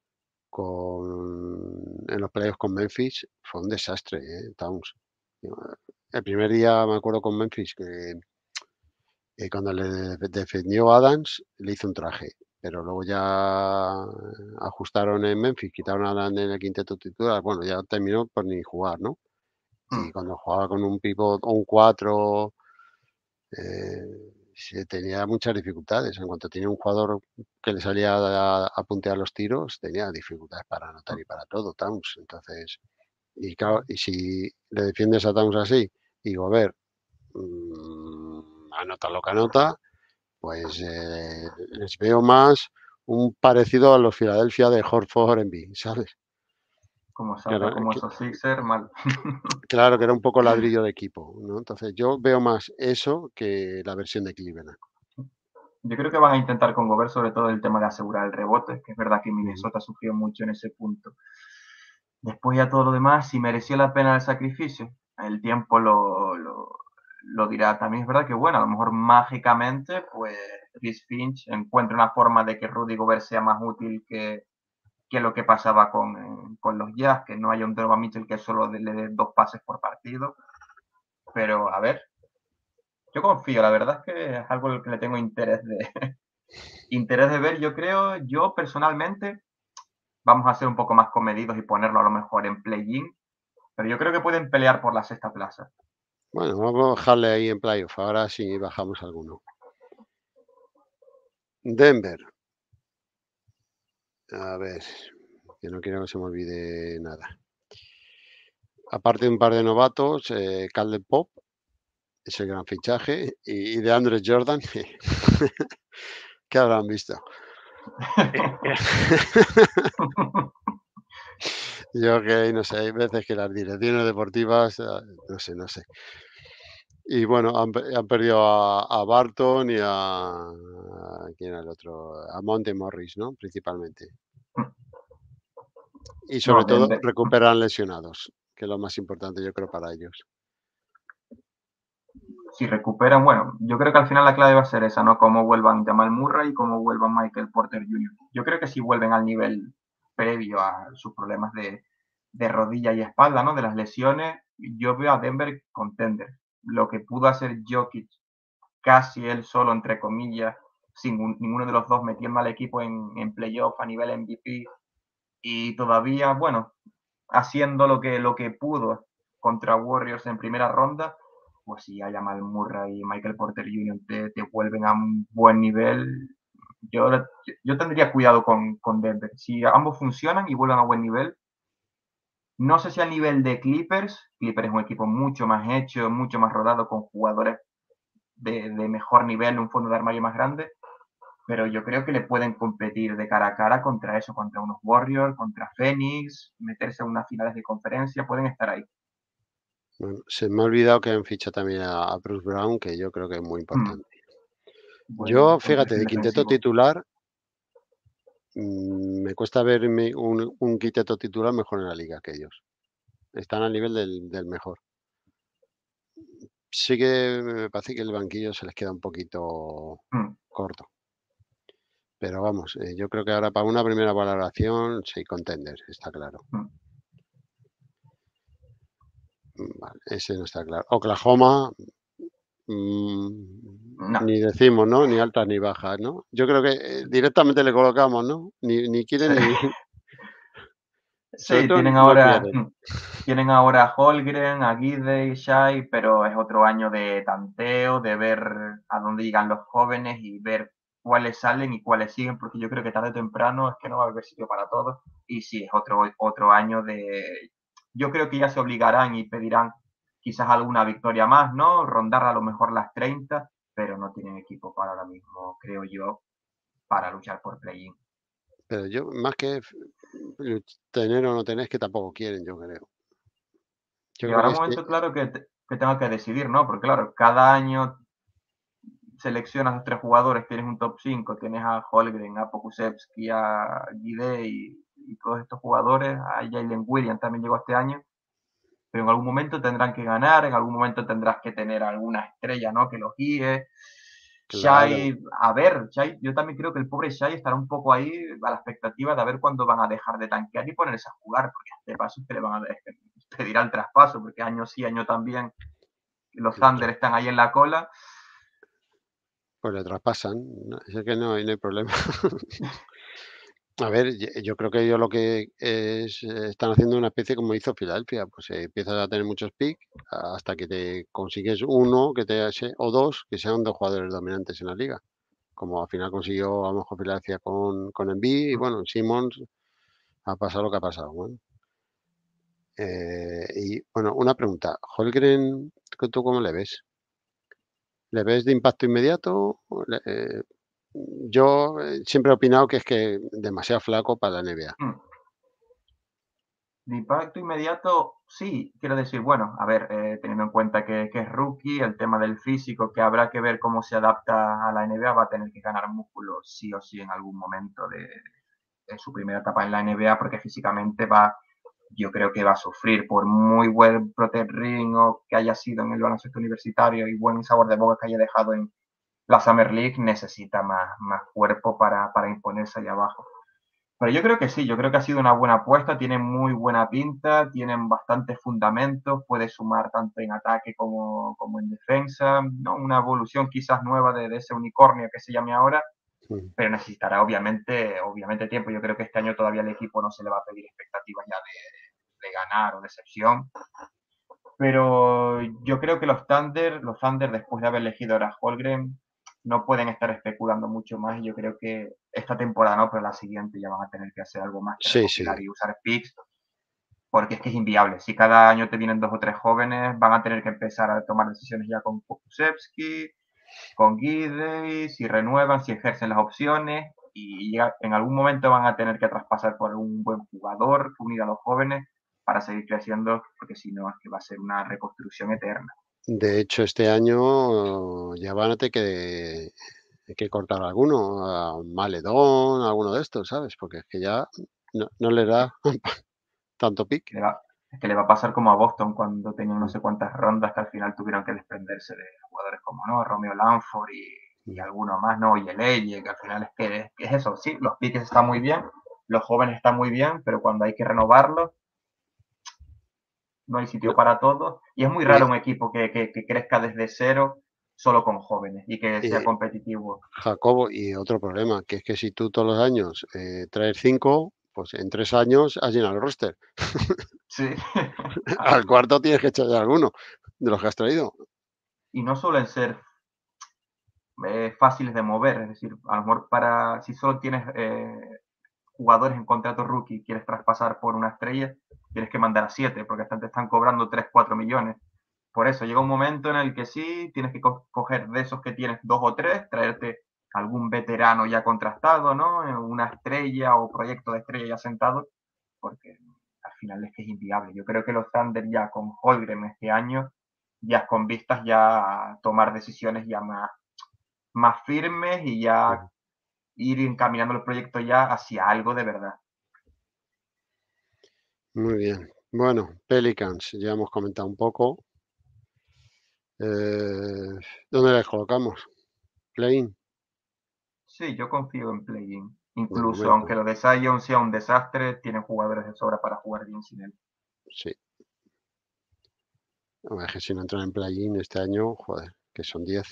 con en los playoffs con Memphis fue un desastre, ¿eh? Towns. El primer día me acuerdo con Memphis que, que cuando le defendió Adams le hizo un traje, pero luego ya ajustaron en Memphis, quitaron a Adams en el quinteto titular, bueno, ya terminó por ni jugar, ¿no? Y cuando jugaba con un pivot o un cuatro, eh, se tenía muchas dificultades. En cuanto tenía un jugador que le salía a, a puntear los tiros, tenía dificultades para anotar y para todo, Towns. Entonces, y, claro, y si le defiendes a Towns así y Gobert mmm, anota lo que anota, pues eh, les veo más un parecido a los Philadelphia de Horford en B, ¿sabes? Como Que salga era, como que, esos Sixers, mal. claro, que era un poco ladrillo de equipo, ¿no? Entonces yo veo más eso que la versión de Cleveland. Yo creo que van a intentar con Gobert sobre todo el tema de asegurar el rebote, que es verdad que Minnesota sufrió mucho en ese punto. Después ya todo lo demás, si mereció la pena el sacrificio, el tiempo lo, lo, lo dirá. También es verdad que, bueno, a lo mejor mágicamente, pues Chris Finch encuentra una forma de que Rudy Gobert sea más útil que, que lo que pasaba con, eh, con los Jazz, que no haya un Donovan Mitchell que solo le dé dos pases por partido. Pero, a ver, yo confío, la verdad es que es algo que le tengo interés de, interés de ver. Yo creo, yo personalmente, vamos a ser un poco más comedidos y ponerlo a lo mejor en play-in, pero yo creo que pueden pelear por la sexta plaza. Bueno, vamos a bajarle ahí en playoff, ahora sí bajamos alguno. Denver. A ver, que no quiero que se me olvide nada. Aparte de un par de novatos, eh, Caleb Pop es el gran fichaje, y, y de Andre Jordan, ¿qué habrán visto? Yo que no sé, hay veces que las direcciones deportivas, ah, no sé, no sé. Y bueno, han, han perdido a, a, Barton y a, a ¿quién era el otro? A Monte Morris, ¿no? Principalmente. Y sobre No, todo Denver. recuperan lesionados, que es lo más importante yo creo para ellos. Si recuperan, bueno, yo creo que al final la clave va a ser esa, ¿no? Cómo vuelvan Jamal Murray y cómo vuelvan Michael Porter junior Yo creo que si vuelven al nivel previo a sus problemas de, de rodilla y espalda, ¿no? De las lesiones, yo veo a Denver contender. Lo que pudo hacer Jokic casi él solo, entre comillas, sin un, ninguno de los dos metiendo al equipo en, en playoff a nivel M V P y todavía, bueno, haciendo lo que, lo que pudo contra Warriors en primera ronda, pues si a Jamal Murray y Michael Porter junior te, te vuelven a un buen nivel, yo, yo tendría cuidado con, con Denver. Si ambos funcionan y vuelven a buen nivel, no sé si al nivel de Clippers, Clippers es un equipo mucho más hecho, mucho más rodado, con jugadores de, de mejor nivel, un fondo de armario más grande, pero yo creo que le pueden competir de cara a cara contra eso, contra unos Warriors, contra Phoenix, meterse en unas finales de conferencia, pueden estar ahí. Bueno, se me ha olvidado que han fichado también a, a Bruce Brown, que yo creo que es muy Hmm. importante. Buen, Yo, buen fíjate, perfil de quinteto defensivo. titular, mmm, me cuesta verme un, un quinteto titular mejor en la liga que ellos. Están al nivel del, del mejor. Sí que me parece que el banquillo se les queda un poquito Hmm. corto. Pero vamos, eh, yo creo que ahora para una primera valoración, sí, contender, está claro. Hmm. Vale, ese no está claro. Oklahoma, mmm, No. ni decimos, ¿no? Ni altas ni bajas, ¿no? Yo creo que eh, directamente le colocamos, ¿no? Ni, ni quieren Sí. ni... Sobre Sí, todo tienen no ahora, quieren. hmm, tienen ahora a Holgren, a Gidey, Shai, pero es otro año de tanteo, de ver a dónde llegan los jóvenes y ver cuáles salen y cuáles siguen, porque yo creo que tarde o temprano es que no va a haber sitio para todos. Y sí, es otro, otro año de... Yo creo que ya se obligarán y pedirán quizás alguna victoria más, ¿no? Rondar a lo mejor las treinta, pero no tienen equipo para ahora mismo, creo yo, para luchar por play-in. Pero yo, más que f- luch- tener o no tener, es que tampoco quieren, yo creo. Yo creo Llegará que un es que, momento, claro, que, te, que tenga que decidir, ¿no? Porque, claro, cada año seleccionas a tres jugadores, tienes un top cinco, tienes a Holgren, a Pokusevski, a Guide y, y, todos estos jugadores, a Jalen Williams también llegó este año, pero en algún momento tendrán que ganar, en algún momento tendrás que tener alguna estrella, ¿no? Que los guíe. claro, Shai, a ver, Shai, yo también creo que el pobre Shai estará un poco ahí a la expectativa de ver cuándo van a dejar de tanquear y ponerse a jugar, porque este paso es que le van a pedir al traspaso, porque año sí, año también los claro. Thunder están ahí en la cola. Pues le traspasan, ¿no? Es que no, hay- no hay problema. A ver, ye- yo creo que ellos lo que es, eh, están haciendo una especie como hizo Filadelfia, pues eh, empiezas a tener muchos picks hasta que te consigues uno que te se- o dos que sean dos jugadores dominantes en la liga, como al final consiguió a lo mejor Filadelfia con, con Embiid y bueno, Simmons ha pasado lo que ha pasado. Bueno. Eh, y bueno, una pregunta, Holgren, ¿tú cómo le ves? ¿Le ves de impacto inmediato? ¿O le- eh, yo eh, siempre he opinado que es que demasiado flaco para la N B A. Hmm. De impacto inmediato, sí, quiero decir, bueno, a ver, eh, teniendo en cuenta que, que, es rookie, el tema del físico, que habrá que ver cómo se adapta a la N B A, va a tener que ganar músculo sí o sí en algún momento de, de su primera etapa en la N B A, porque físicamente va, yo creo que va a sufrir por muy buen Protect Ring o que haya sido en el baloncesto universitario y buen sabor de boca que haya dejado en la Summer League, necesita más, más cuerpo para, para imponerse allá abajo. Pero yo creo que sí, yo creo que ha sido una buena apuesta, tienen muy buena pinta, tienen bastantes fundamentos, puede sumar tanto en ataque como, como en defensa, ¿no? Una evolución quizás nueva de, de ese unicornio que se llame ahora, Mm. pero necesitará obviamente, obviamente tiempo. Yo creo que este año todavía al equipo no se le va a pedir expectativas ya de, de ganar o decepción. Pero yo creo que los Thunder, los Thunder después de haber elegido ahora a Holmgren, no pueden estar especulando mucho más. Y yo creo que esta temporada no, pero la siguiente ya van a tener que hacer algo más que Sí, sí. recopilar y usar picks, porque es que es inviable. Si cada año te vienen dos o tres jóvenes, van a tener que empezar a tomar decisiones ya con Kukusevski, con Gidey, si renuevan, si ejercen las opciones, y en algún momento van a tener que traspasar por un buen jugador unido a los jóvenes para seguir creciendo, porque si no es que va a ser una reconstrucción eterna. De hecho, este año ya van a tener que, que cortar alguno, a Maledón, alguno de estos, ¿sabes? Porque es que ya no, no le da tanto pick. Le va, es que le va a pasar como a Boston cuando tenían no Mm, sé cuántas rondas que al final tuvieron que desprenderse de jugadores como no Romeo Lanford y, y mm. alguno más, ¿no? Y el Eye, que al final es que, que es eso, sí, los piques están muy bien, los jóvenes están muy bien, pero cuando hay que renovarlos, no hay No, sitio para todos. Y es muy y, raro un equipo que, que, que crezca desde cero solo con jóvenes y que sea y, competitivo. Jacobo, y otro problema, que es que si tú todos los años eh, traes cinco, pues en tres años has llenado el roster. Sí. Al cuarto tienes que echar ya alguno de los que has traído. Y no suelen ser eh, fáciles de mover, es decir, a lo mejor para, si solo tienes eh, jugadores en contrato rookie y quieres traspasar por una estrella, tienes que mandar a siete, porque hasta te están cobrando tres cuatro millones. Por eso llega un momento en el que sí, tienes que co coger de esos que tienes dos o tres, traerte algún veterano ya contrastado, ¿no? Una estrella o proyecto de estrella ya sentado, porque al final es que es inviable. Yo creo que los Thunder ya con Holmgren este año, ya con vistas ya a tomar decisiones ya más, más firmes y ya Ujú. ir encaminando el proyecto ya hacia algo de verdad. Muy bien. Bueno, Pelicans, ya hemos comentado un poco. Eh, ¿Dónde les colocamos? Play-in, Sí, yo confío en play-in. de Incluso aunque momento. lo de Zion sea un desastre, tienen jugadores de sobra para jugar bien sin él. Sí. A ver, que si no entran en play-in este año, joder, que son diez.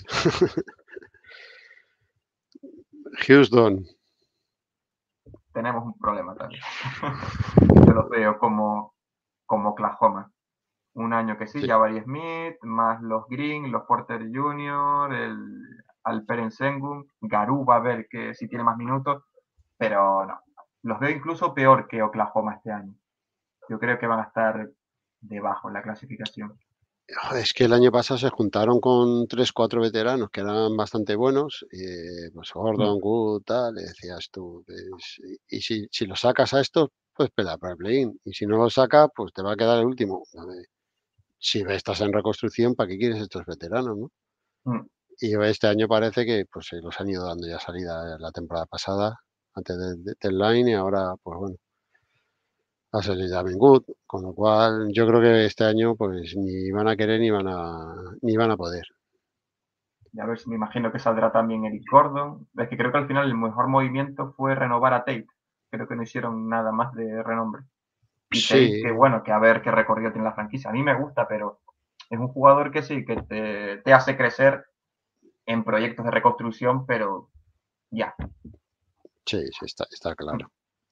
Houston. Tenemos un problema también. Yo los veo como, como Oklahoma. Un año que sí, Sí. Jabari Smith, más los Green, los Porter junior, el Alperen Sengun, Garú va a ver que si tiene más minutos, pero no. Los veo incluso peor que Oklahoma este año. Yo creo que van a estar debajo en la clasificación. Joder, es que el año pasado se juntaron con tres, cuatro veteranos que eran bastante buenos, eh, pues Mm, Gordon, Good, tal, y decías tú, pues, y, y si, si lo sacas a estos, pues pela para el play-in, y si no lo sacas, pues te va a quedar el último. A ver, si estás en reconstrucción, ¿para qué quieres estos veteranos, no? mm. Y este año parece que pues se los han ido dando ya salida la temporada pasada, antes del de, deadline, y ahora, pues bueno, va a salir David Good, con lo cual yo creo que este año pues ni van a querer ni van a ni van a poder. Y a ver si me imagino que saldrá también Eric Gordon. Es que creo que al final el mejor movimiento fue renovar a Tate. Creo que no hicieron nada más de renombre. Y Tate, que Sí, bueno, que a ver qué recorrido tiene la franquicia. A mí me gusta, pero es un jugador que sí, que te, te hace crecer en proyectos de reconstrucción, pero ya. sí, sí, está, está claro.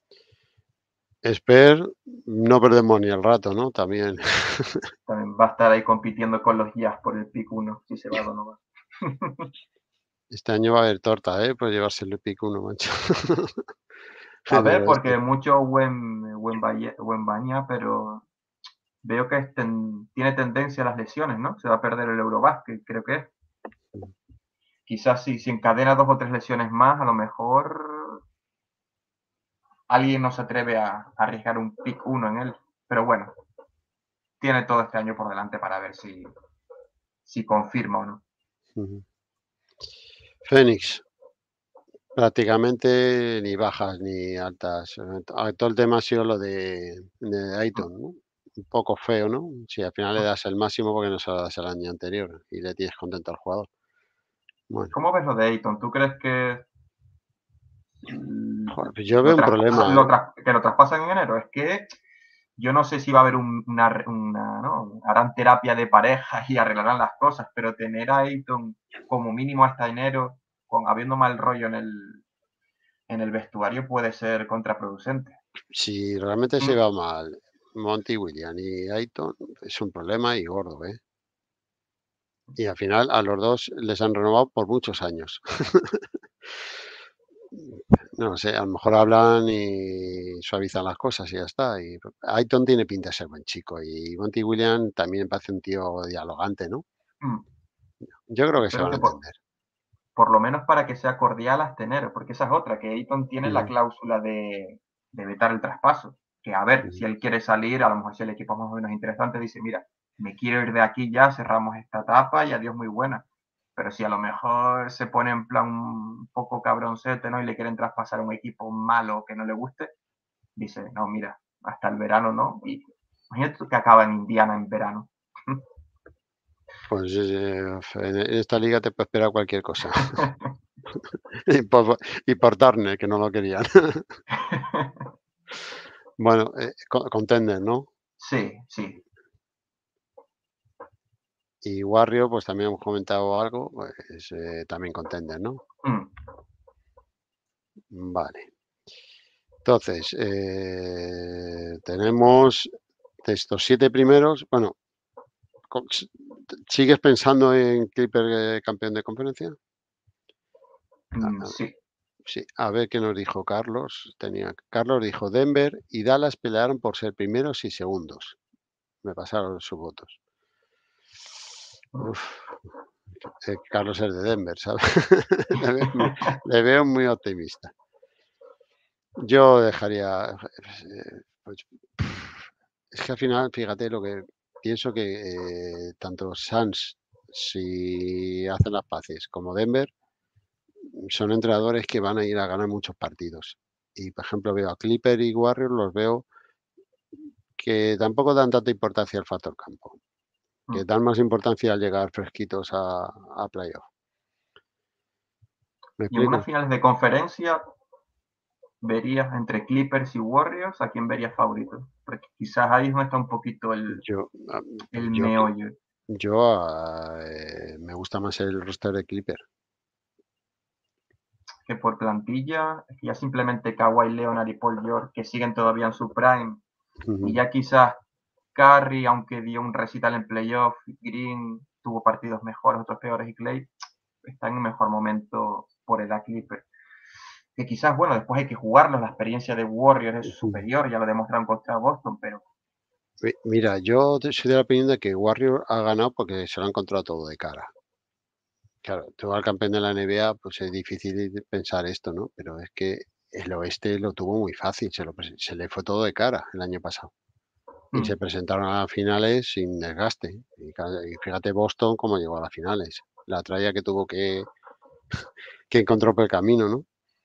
Esper, no perdemos ni el rato, ¿no? También. También va a estar ahí compitiendo con los Jazz por el pick uno, si se va o no va. Este año va a haber torta, ¿eh? Pues llevarse el pick uno, macho. A En el ver, oeste. porque mucho buen, buen, buen baña, pero veo que ten, tiene tendencia a las lesiones, ¿no? Se va a perder el Eurobasket, creo que es. Quizás si, si encadena dos o tres lesiones más, a lo mejor alguien no se atreve a, a arriesgar un pick uno en él. Pero bueno, tiene todo este año por delante para ver si, si confirma o no. Ujú. Fénix, Prácticamente ni bajas ni altas. Eh, ah, todo el tema ha sido lo de de Mm, Ayton, ¿no? Un poco feo, ¿no? Si al final le mm. das el máximo, porque no se lo das el año anterior y le tienes contento al jugador. Bueno, ¿Cómo ves lo de Ayton? ¿Tú crees que mm, joder, pues yo veo lo un traspasan, problema, lo ¿eh? tras- que lo traspasan en enero? Es que yo no sé si va a haber un- una, re- una, ¿no? Harán terapia de pareja y arreglarán las cosas, pero tener a Ayton como mínimo hasta enero, con, habiendo mal rollo en el, en el vestuario, puede ser contraproducente. Si realmente se Mm, va mal Monty Williams y Ayton, es un problema y gordo, ¿eh? Y al final a los dos les han renovado por muchos años. No lo sé, a lo mejor hablan y suavizan las cosas y ya está. Y Ayton tiene pinta de ser buen chico y Monty Williams también parece un tío dialogante, ¿no? mm. Yo creo que se Espero van a que por, entender. por lo menos para que sea cordial hasta enero, porque esa es otra, que Ayton tiene la Ujú, cláusula de, de vetar el traspaso. Que a ver, ujú. si él quiere salir, a lo mejor si el equipo es más o menos interesante, dice, mira, me quiero ir de aquí ya, cerramos esta etapa y adiós muy buena. Pero si a lo mejor se pone en plan un poco cabroncete, ¿no? Y le quieren traspasar a un equipo malo que no le guste, dice, no, mira, hasta el verano no. Y imagínate que acaba en Indiana en verano. Pues eh, en esta liga te puede esperar cualquier cosa. Y por, y por Turner, que no lo querían. Bueno, eh, co- contender, ¿no? Sí, sí. Y Warrior, pues también hemos comentado algo, pues eh, también contender, ¿no? Mm, Vale. Entonces, eh, tenemos de estos siete primeros, bueno, co- s- ¿sigues pensando en Clipper eh, campeón de conferencia? A- mm, a- sí. sí, a ver qué nos dijo Carlos. Tenía, Carlos dijo Denver y Dallas pelearon por ser primeros y segundos. Me pasaron sus votos. Uf, eh, Carlos es de Denver, ¿sabes? Le veo muy, le veo muy optimista. Yo dejaría, eh, pues, es que al final, fíjate lo que pienso que eh, tanto Suns, si hacen las paces, como Denver, son entrenadores que van a ir a ganar muchos partidos. Y por ejemplo, veo a Clipper y Warriors, los veo que tampoco dan tanta importancia al factor campo, que Mm. dan más importancia al llegar fresquitos a, a playoff. ¿Me Y en unas explico? finales de conferencia, verías entre Clippers y Warriors, ¿a quién verías favorito? Porque quizás ahí es donde está un poquito el, Yo, ah, el yo, meollo. yo ah, eh, me gusta más el roster de Clipper. Que por plantilla, es que ya simplemente Kawhi Leonard y Paul George, que siguen todavía en su prime, y ya quizás Curry, aunque dio un recital en playoff, Green tuvo partidos mejores, otros peores, y Clay está en un mejor momento por edad Clipper. Que quizás, bueno, después hay que jugarlos, la experiencia de Warriors es superior, ya lo demostraron contra Boston, pero Mi- Mira, yo te- soy de la opinión de que Warrior ha ganado porque se lo ha encontrado todo de cara. Claro, tú al campeón de la N B A, pues es difícil de pensar esto, ¿no? Pero es que el oeste lo tuvo muy fácil, se, lo, prese- se le fue todo de cara el año pasado. Y hmm, se presentaron a las finales sin desgaste. Y, ca- y fíjate Boston cómo llegó a las finales. La tralla que tuvo que, que encontró por el camino, ¿no?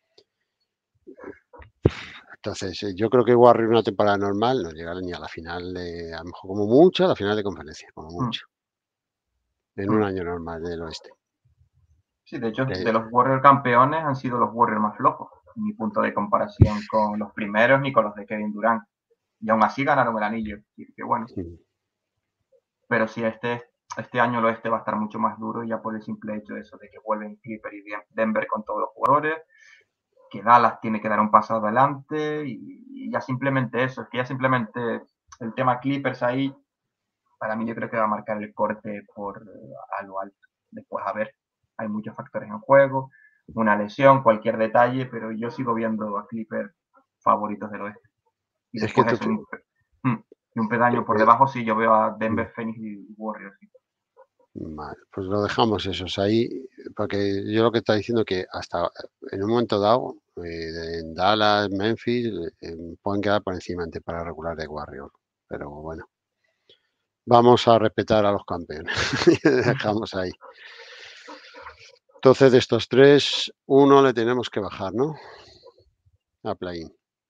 Entonces, eh, yo creo que Warrior una temporada normal no llegará ni a la final de, a lo mejor como mucho, a la final de conferencia, como hmm, mucho, en un hmm. año normal del oeste. Sí, de hecho, Que de los Warriors campeones han sido los Warriors más flojos, en mi punto de comparación con los primeros ni con los de Kevin Durant. Y aún así ganaron el anillo. Así que bueno, mm, pero sí, este, este año el oeste va a estar mucho más duro ya por el simple hecho de eso, de que vuelven Clipper y Denver con todos los jugadores, que Dallas tiene que dar un paso adelante y, y ya simplemente eso, es que ya simplemente el tema Clippers ahí, para mí yo creo que va a marcar el corte por a lo alto. Después, a ver, hay muchos factores en juego, una lesión, cualquier detalle, pero yo sigo viendo a Clippers favoritos del oeste. Y es que después tú, eso, un, hmm, y un pedaño por eh, debajo, sí, yo veo a mm, Denver, Phoenix y Warriors. Sí. vale, pues lo dejamos esos ahí, porque yo lo que está diciendo que hasta en un momento dado, eh, en Dallas, Memphis, eh, pueden quedar por encima en temporada regular de Warrior. Pero bueno, vamos a respetar a los campeones. Dejamos ahí. Entonces, de estos tres, uno le tenemos que bajar, ¿no? A play-in.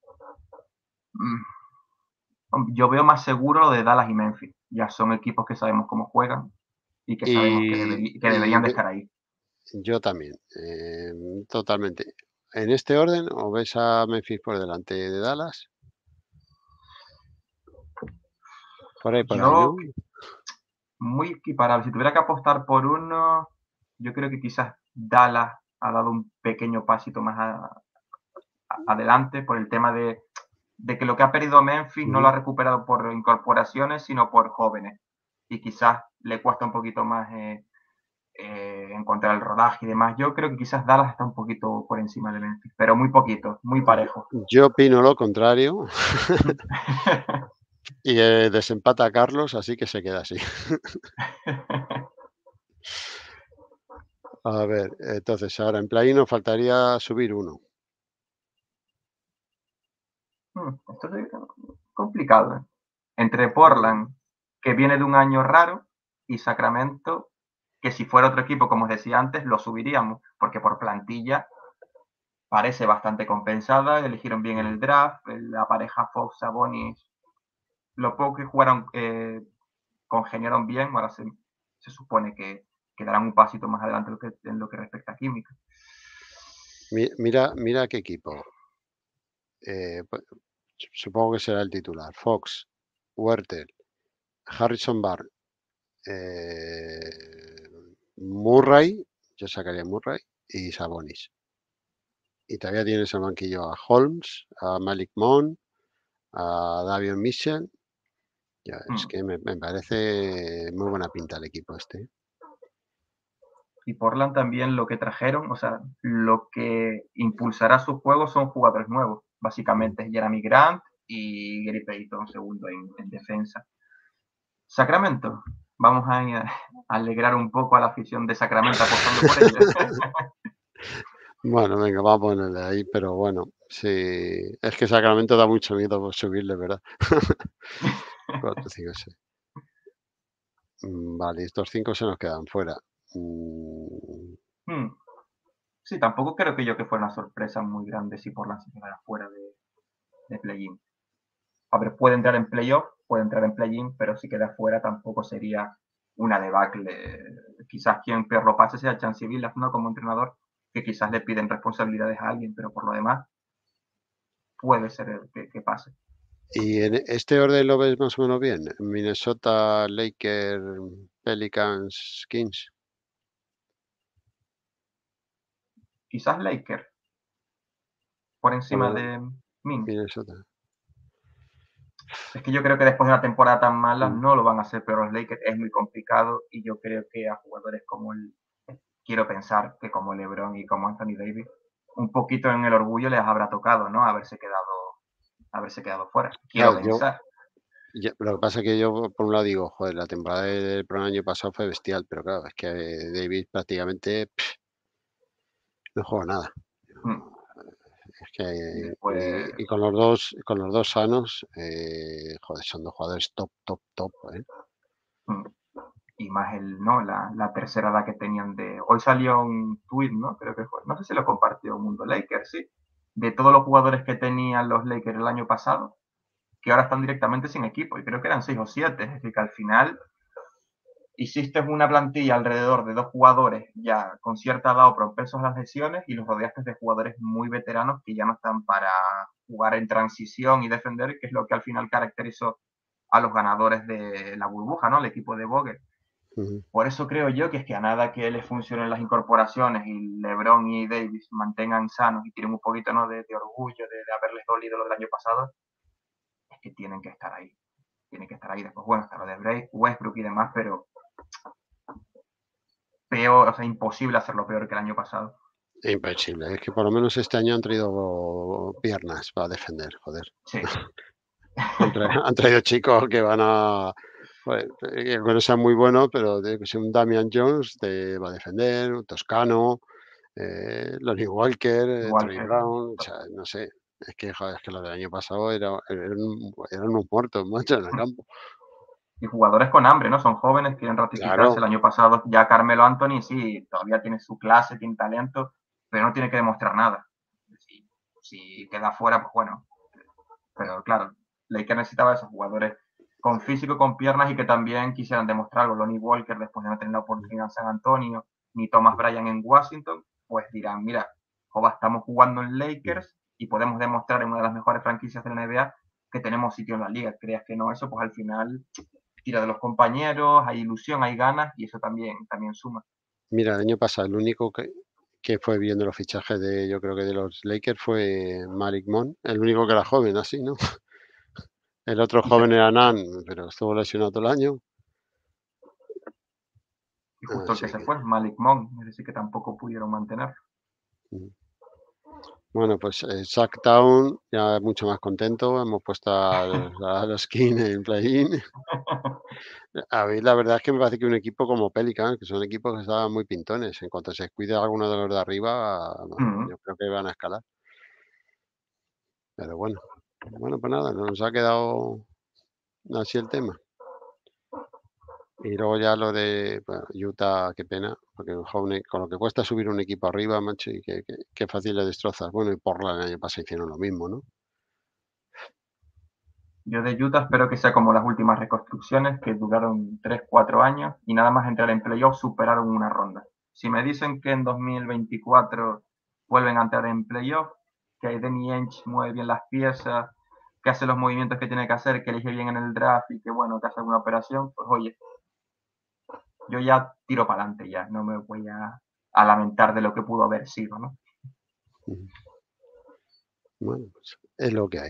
Mm, yo veo más seguro lo de Dallas y Memphis. Ya son equipos que sabemos cómo juegan y que sabemos que, Y, deberi- que y deberían de ve- estar ahí. yo también, eh, totalmente. ¿En este orden o ves a Memphis por delante de Dallas? Por ahí, por ahí, Yo, ¿no? muy equiparable. Si tuviera que apostar por uno, yo creo que quizás Dallas ha dado un pequeño pasito más a- a- adelante por el tema de, de que lo que ha perdido Memphis no lo Ujú. ha recuperado por incorporaciones, sino por jóvenes. Y quizás le cuesta un poquito más eh, eh, encontrar el rodaje y demás. Yo creo que quizás Dallas está un poquito por encima de Memphis, pero muy poquito, muy Yo, parejo. yo opino lo contrario y eh, desempata a Carlos, así que se queda así. A ver, entonces ahora en play nos faltaría subir uno. Hmm, esto es complicado. ¿Eh? Entre Portland, que viene de un año raro, y Sacramento, que si fuera otro equipo, como os decía antes, lo subiríamos, porque por plantilla parece bastante compensada, eligieron bien en el draft, la pareja Fox Sabonis, lo poco que jugaron eh, congeniaron bien, ahora se, se supone que, que darán un pasito más adelante en lo que, en lo que respecta a química. Mi- Mira, mira qué equipo. Eh, pu- supongo que será el titular. Fox, Huertel, Harrison Barnes, eh, Murray, yo sacaría Murray y Sabonis. Y todavía tienes el banquillo a Holmes, a Malik Monk, a Davion Mitchell. Ya, es Hmm. que me, me parece muy buena pinta el equipo este. Y Portland también lo que trajeron, o sea, lo que impulsará su juego son jugadores nuevos. Mm. Básicamente es Jeremy Grant y Gary Payton, segundo en, en defensa. Sacramento, vamos a, a alegrar un poco a la afición de Sacramento apostando por ellos. Bueno, venga, vamos a ponerle ahí, pero bueno, sí, es que Sacramento da mucho miedo por subirle, ¿verdad? Cuatro, cinco, seis. Mm, Vale, estos cinco se nos quedan fuera. Mm, Hmm. Sí, tampoco creo que yo que fuera una sorpresa muy grande si Portland se quedara fuera de, de play-in. A ver, puede entrar en playoff, puede entrar en play-in, pero si queda fuera tampoco sería una debacle. Quizás quien peor lo pase sea Chancey Billups, ¿no? Como entrenador, que quizás le piden responsabilidades a alguien, pero por lo demás puede ser que, que pase. ¿Y en este orden lo ves más o menos bien? Minnesota, Lakers, Pelicans, Kings, Quizás Lakers por encima o de Min. Minnesota. Es que yo creo que después de una temporada tan mala Mm. no lo van a hacer, pero los Lakers es muy complicado y yo creo que a jugadores como el, quiero pensar que como LeBron y como Anthony Davis, un poquito en el orgullo les habrá tocado, ¿no? Haberse quedado, haberse quedado fuera. Quiero Claro, yo, pensar. ya- lo que pasa es que yo por un lado digo, joder, la temporada del pro año pasado fue bestial, pero claro, es que eh, David prácticamente pff, no juega nada. Hmm. Es que Después, y, y con los dos, con los dos sanos, eh, joder, son dos jugadores top, top, top, ¿eh? hmm. Y más el, ¿no? La, la tercera edad que tenían de. Hoy salió un tweet, ¿no? Creo que fue. No sé si lo compartió Mundo Lakers, sí. De todos los jugadores que tenían los Lakers el año pasado, que ahora están directamente sin equipo. Y creo que eran seis o siete. Es decir, que al final hiciste una plantilla alrededor de dos jugadores ya con cierta edad o propensos a las lesiones y los rodeaste de jugadores muy veteranos que ya no están para jugar en transición y defender, que es lo que al final caracterizó a los ganadores de la burbuja, ¿no? El equipo de Vogel. Ujú. Por eso creo yo que es que a nada que les funcionen las incorporaciones y LeBron y Davis mantengan sanos y tienen un poquito, ¿no? de, de orgullo de, de haberles dolido lo del año pasado, es que tienen que estar ahí. Tienen que estar ahí. Después, bueno, está lo de Bray, Westbrook y demás, pero peor, o sea, imposible hacerlo peor que el año pasado. Imposible, es que por lo menos este año han traído piernas para defender, joder. Sí. Han traído, han traído chicos que van a, joder, que no sean muy buenos, pero de que sea un Damian Jones te va a defender, un Toscano, eh, Lonnie Walker, eh, Igual Troy que Brown, o sea, no sé. Es que, joder, es que lo del año pasado era, eran, eran unos muertos, macho, en el campo. y jugadores con hambre, ¿no? Son jóvenes, quieren ratificarse. Claro, El año pasado ya Carmelo Anthony sí, todavía tiene su clase, tiene talento, pero no tiene que demostrar nada. Si, si queda fuera, pues bueno. Pero claro, Lakers necesitaba esos jugadores con físico y con piernas y que también quisieran demostrarlo. Lonnie Walker, después de no tener la oportunidad en San Antonio, ni Thomas Bryan en Washington, pues dirán, mira, joder, estamos jugando en Lakers y podemos demostrar en una de las mejores franquicias de la N B A que tenemos sitio en la liga. Creas que no, eso pues al final tira de los compañeros, hay ilusión, hay ganas y eso también, también suma. mira, el año pasado el único que, que fue viendo los fichajes de, yo creo que de los Lakers fue Malik Monk, el único que era joven, así, ¿no? El otro Y, se, joven era Nan, pero estuvo lesionado todo el año. y justo el que Así se que, fue, Malik Monk, es decir, que tampoco pudieron mantener. mm. Bueno, pues eh, Sacktown ya mucho más contento. Hemos puesto al, a los Kings en play-in. A mí la verdad es que me parece que un equipo como Pelicans, que son equipos que estaban muy pintones, en cuanto se cuide alguno de los de arriba, no, Mm. yo creo que van a escalar. Pero bueno, bueno, pues nada, nos ha quedado así el tema. Y luego ya lo de bueno, Utah, qué pena, porque un joven, con lo que cuesta subir un equipo arriba, macho, y qué, qué- qué fácil le destrozas. Bueno, y Portland el año pasado hicieron lo mismo, ¿no? Yo de Utah espero que sea como las últimas reconstrucciones que duraron tres cuatro años y nada más entrar en playoffs superaron una ronda. Si me dicen que en dos mil veinticuatro vuelven a entrar en playoffs, que Danny Ainge mueve bien las piezas, que hace los movimientos que tiene que hacer, que elige bien en el draft y que bueno, que hace alguna operación, pues oye, yo ya tiro para adelante ya, no me voy a, a lamentar de lo que pudo haber sido, ¿no? Ujú. Bueno, pues es lo que hay.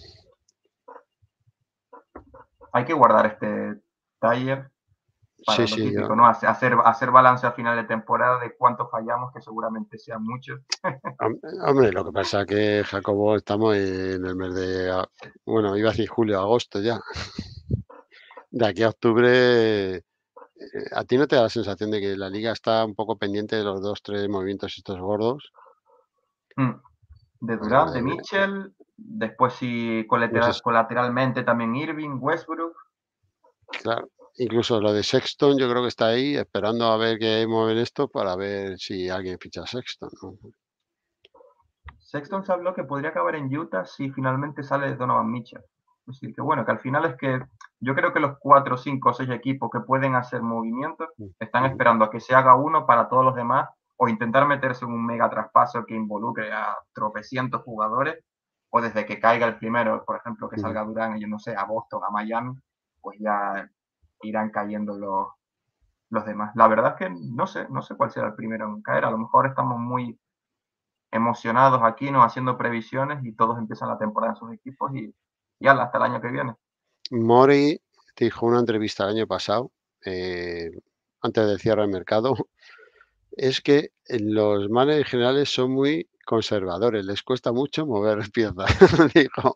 Hay que guardar este taller Sí, para lo sí, yo, típico, ¿no? Hacer, hacer balance a final de temporada de cuánto fallamos, que seguramente sean muchos. hom- hombre, lo que pasa que Jacobo estamos en el mes de, a- bueno, iba a decir julio, agosto ya. De aquí a octubre, eh, ¿a ti no te da la sensación de que la liga está un poco pendiente de los dos, tres movimientos estos gordos? Mm. De O sea, Durant, de de- Mitchell, después sí no sé, colateral, colateralmente también Irving, Westbrook. claro, incluso lo de Sexton yo creo que está ahí esperando a ver qué mueven esto para ver si alguien ficha a Sexton, ¿no? Sexton se habló que podría acabar en Utah si finalmente sale Donovan Mitchell. Es decir, que bueno, que al final es que yo creo que los cuatro, cinco o seis equipos que pueden hacer movimientos están Ujú, esperando a que se haga uno para todos los demás o intentar meterse en un mega traspaso que involucre a tropecientos jugadores o desde que caiga el primero, por ejemplo, que ujú. salga Durán, yo no sé, a Boston, a Miami, pues ya irán cayendo los, los demás. La verdad es que no sé, no sé cuál será el primero en caer. A lo mejor estamos muy emocionados aquí, ¿no? Haciendo previsiones y todos empiezan la temporada en sus equipos y ya hasta el año que viene. Mori dijo en una entrevista el año pasado, eh, antes del cierre del mercado, es que los managers generales son muy conservadores, les cuesta mucho mover piezas, dijo.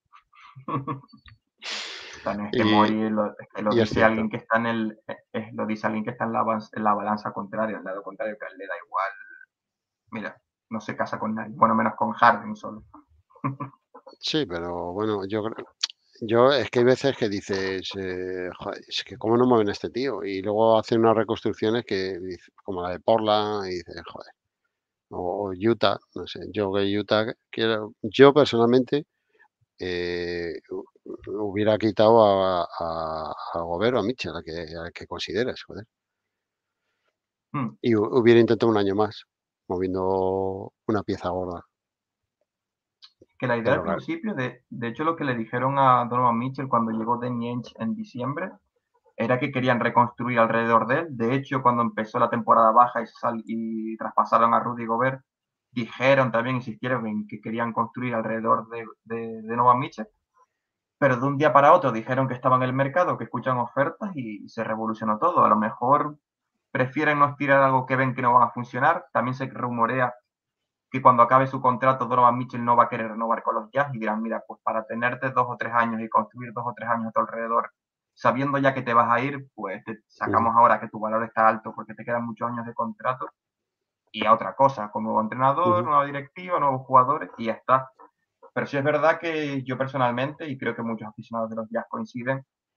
También es que Y, Mori lo, es que lo y es dice cierto. alguien que está en el, es, lo dice alguien que está en la, en la balanza contraria, al lado contrario, que a él le da igual. Mira, no se casa con nadie, bueno, menos con Harden solo. Sí, pero bueno, yo creo, yo es que hay veces que dices, eh, joder, es que cómo no mueven a este tío. Y luego hacen unas reconstrucciones que, dice- como la de Portland, y dices, joder. O, o Utah, no sé, yo que Utah quiero, yo personalmente eh, hu- hubiera quitado a, a, a Gobert o a Mitchell, a que, a que consideres, joder. Hmm. Y hu- hubiera intentado un año más, moviendo una pieza gorda. Que la idea al Pero claro, principio, de, de hecho lo que le dijeron a Donovan Mitchell cuando llegó Danny Ainge en diciembre, era que querían reconstruir alrededor de él. De hecho, cuando empezó la temporada baja y, sal, y traspasaron a Rudy Gobert, dijeron también, insistieron en que querían construir alrededor de, de, de Nova Mitchell, pero de un día para otro dijeron que estaba en el mercado, que escuchan ofertas y, y se revolucionó todo. A lo mejor prefieren no estirar algo que ven que no van a funcionar. También se rumorea que cuando acabe su contrato Donovan Mitchell no va a querer renovar con los Jazz y dirán, mira, pues para tenerte dos o tres años y construir dos o tres años a tu alrededor, sabiendo ya que te vas a ir, pues te ujú, sacamos ahora que tu valor está alto porque te quedan muchos años de contrato y a otra cosa, con nuevo entrenador, ujú, nueva directiva, nuevos jugadores y ya está. Pero sí es verdad que yo personalmente, y creo que muchos aficionados de los Jazz coinciden,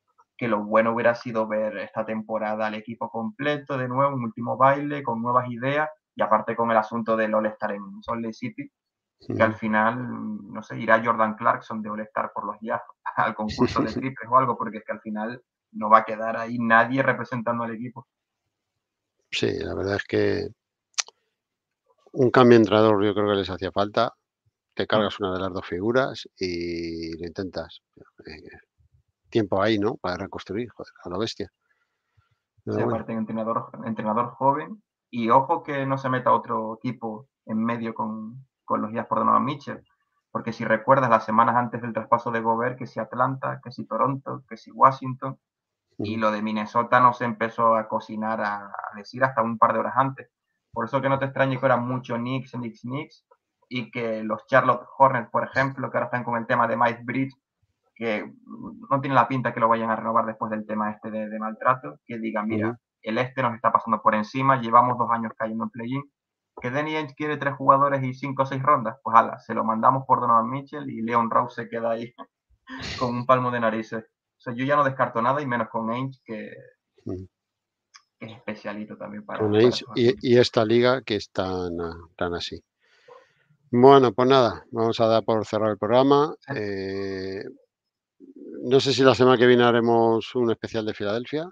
que lo bueno hubiera sido ver esta temporada al equipo completo de nuevo, un último baile con nuevas ideas y aparte con el asunto del All-Star en Salt Lake City, que al Ujú. final, no sé, irá Jordan Clarkson de All-Star por los Jazz al concurso de triples o algo, porque es que al final no va a quedar ahí nadie representando al equipo. Sí, la verdad es que un cambio de entrenador yo creo que les hacía falta. Te Mm. cargas una de las dos figuras y lo intentas. Eh, tiempo ahí, ¿no? Para reconstruir, joder, a lo bestia. Sí, Pero bueno, aparte, entrenador, entrenador joven. Y ojo que no se meta otro equipo en medio con, con los Jazz por Donovan Mitchell. Porque si recuerdas las semanas antes del traspaso de Gobert, que si Atlanta, que si Toronto, que si Washington, y ujú, lo de Minnesota no se empezó a cocinar, a, a decir hasta un par de horas antes. Por eso que no te extrañe que era mucho Knicks, Knicks, Knicks, y que los Charlotte Hornets, por ejemplo, que ahora están con el tema de Miles Bridges, que no tiene la pinta que lo vayan a renovar después del tema este de, de maltrato, que digan, mira, ujú. el este nos está pasando por encima, llevamos dos años cayendo en play-in, que Danny Ainge quiere tres jugadores y cinco o seis rondas, pues ala, se lo mandamos por Donovan Mitchell y Leon Rose se queda ahí con un palmo de narices. O sea, yo ya no descarto nada y menos con Ainge, que, Ujú. que es especialito también Con para, para Ace esos y, asuntos. y esta liga que es tan, ah, tan así. Bueno, pues nada, vamos a dar por cerrar el programa. Sí. Eh, no sé si la semana que viene haremos un especial de Filadelfia.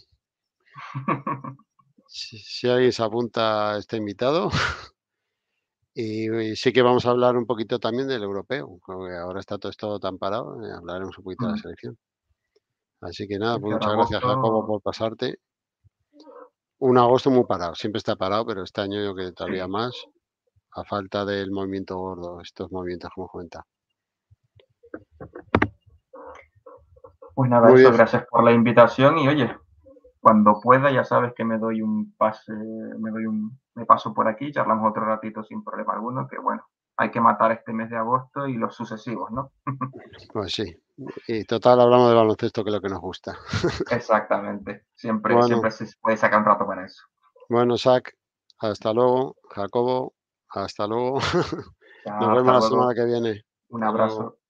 Si, si alguien se apunta, está invitado. Y, y sí que vamos a hablar un poquito también del europeo, porque ahora está todo esto tan parado, eh, hablaremos un poquito de la selección. Así que nada, Es pues que ahora muchas gracias Jacobo agosto, por pasarte. Un agosto muy parado, siempre está parado, pero este año yo creo que todavía sí. más, a falta del movimiento gordo, estos movimientos como comenta. Pues nada, Muy eso, bien, gracias por la invitación y oye, cuando pueda ya sabes que me doy un pase, me doy un, me paso por aquí, charlamos otro ratito sin problema alguno, que bueno, hay que matar este mes de agosto y los sucesivos, ¿no? pues sí. Y total hablamos de baloncesto, que es lo que nos gusta. Exactamente, siempre, Bueno, siempre se puede sacar un rato para eso. bueno, Sac, hasta luego. Jacobo, hasta luego. Nos Ya, vemos hasta la semana luego, que viene. un Hasta luego. abrazo.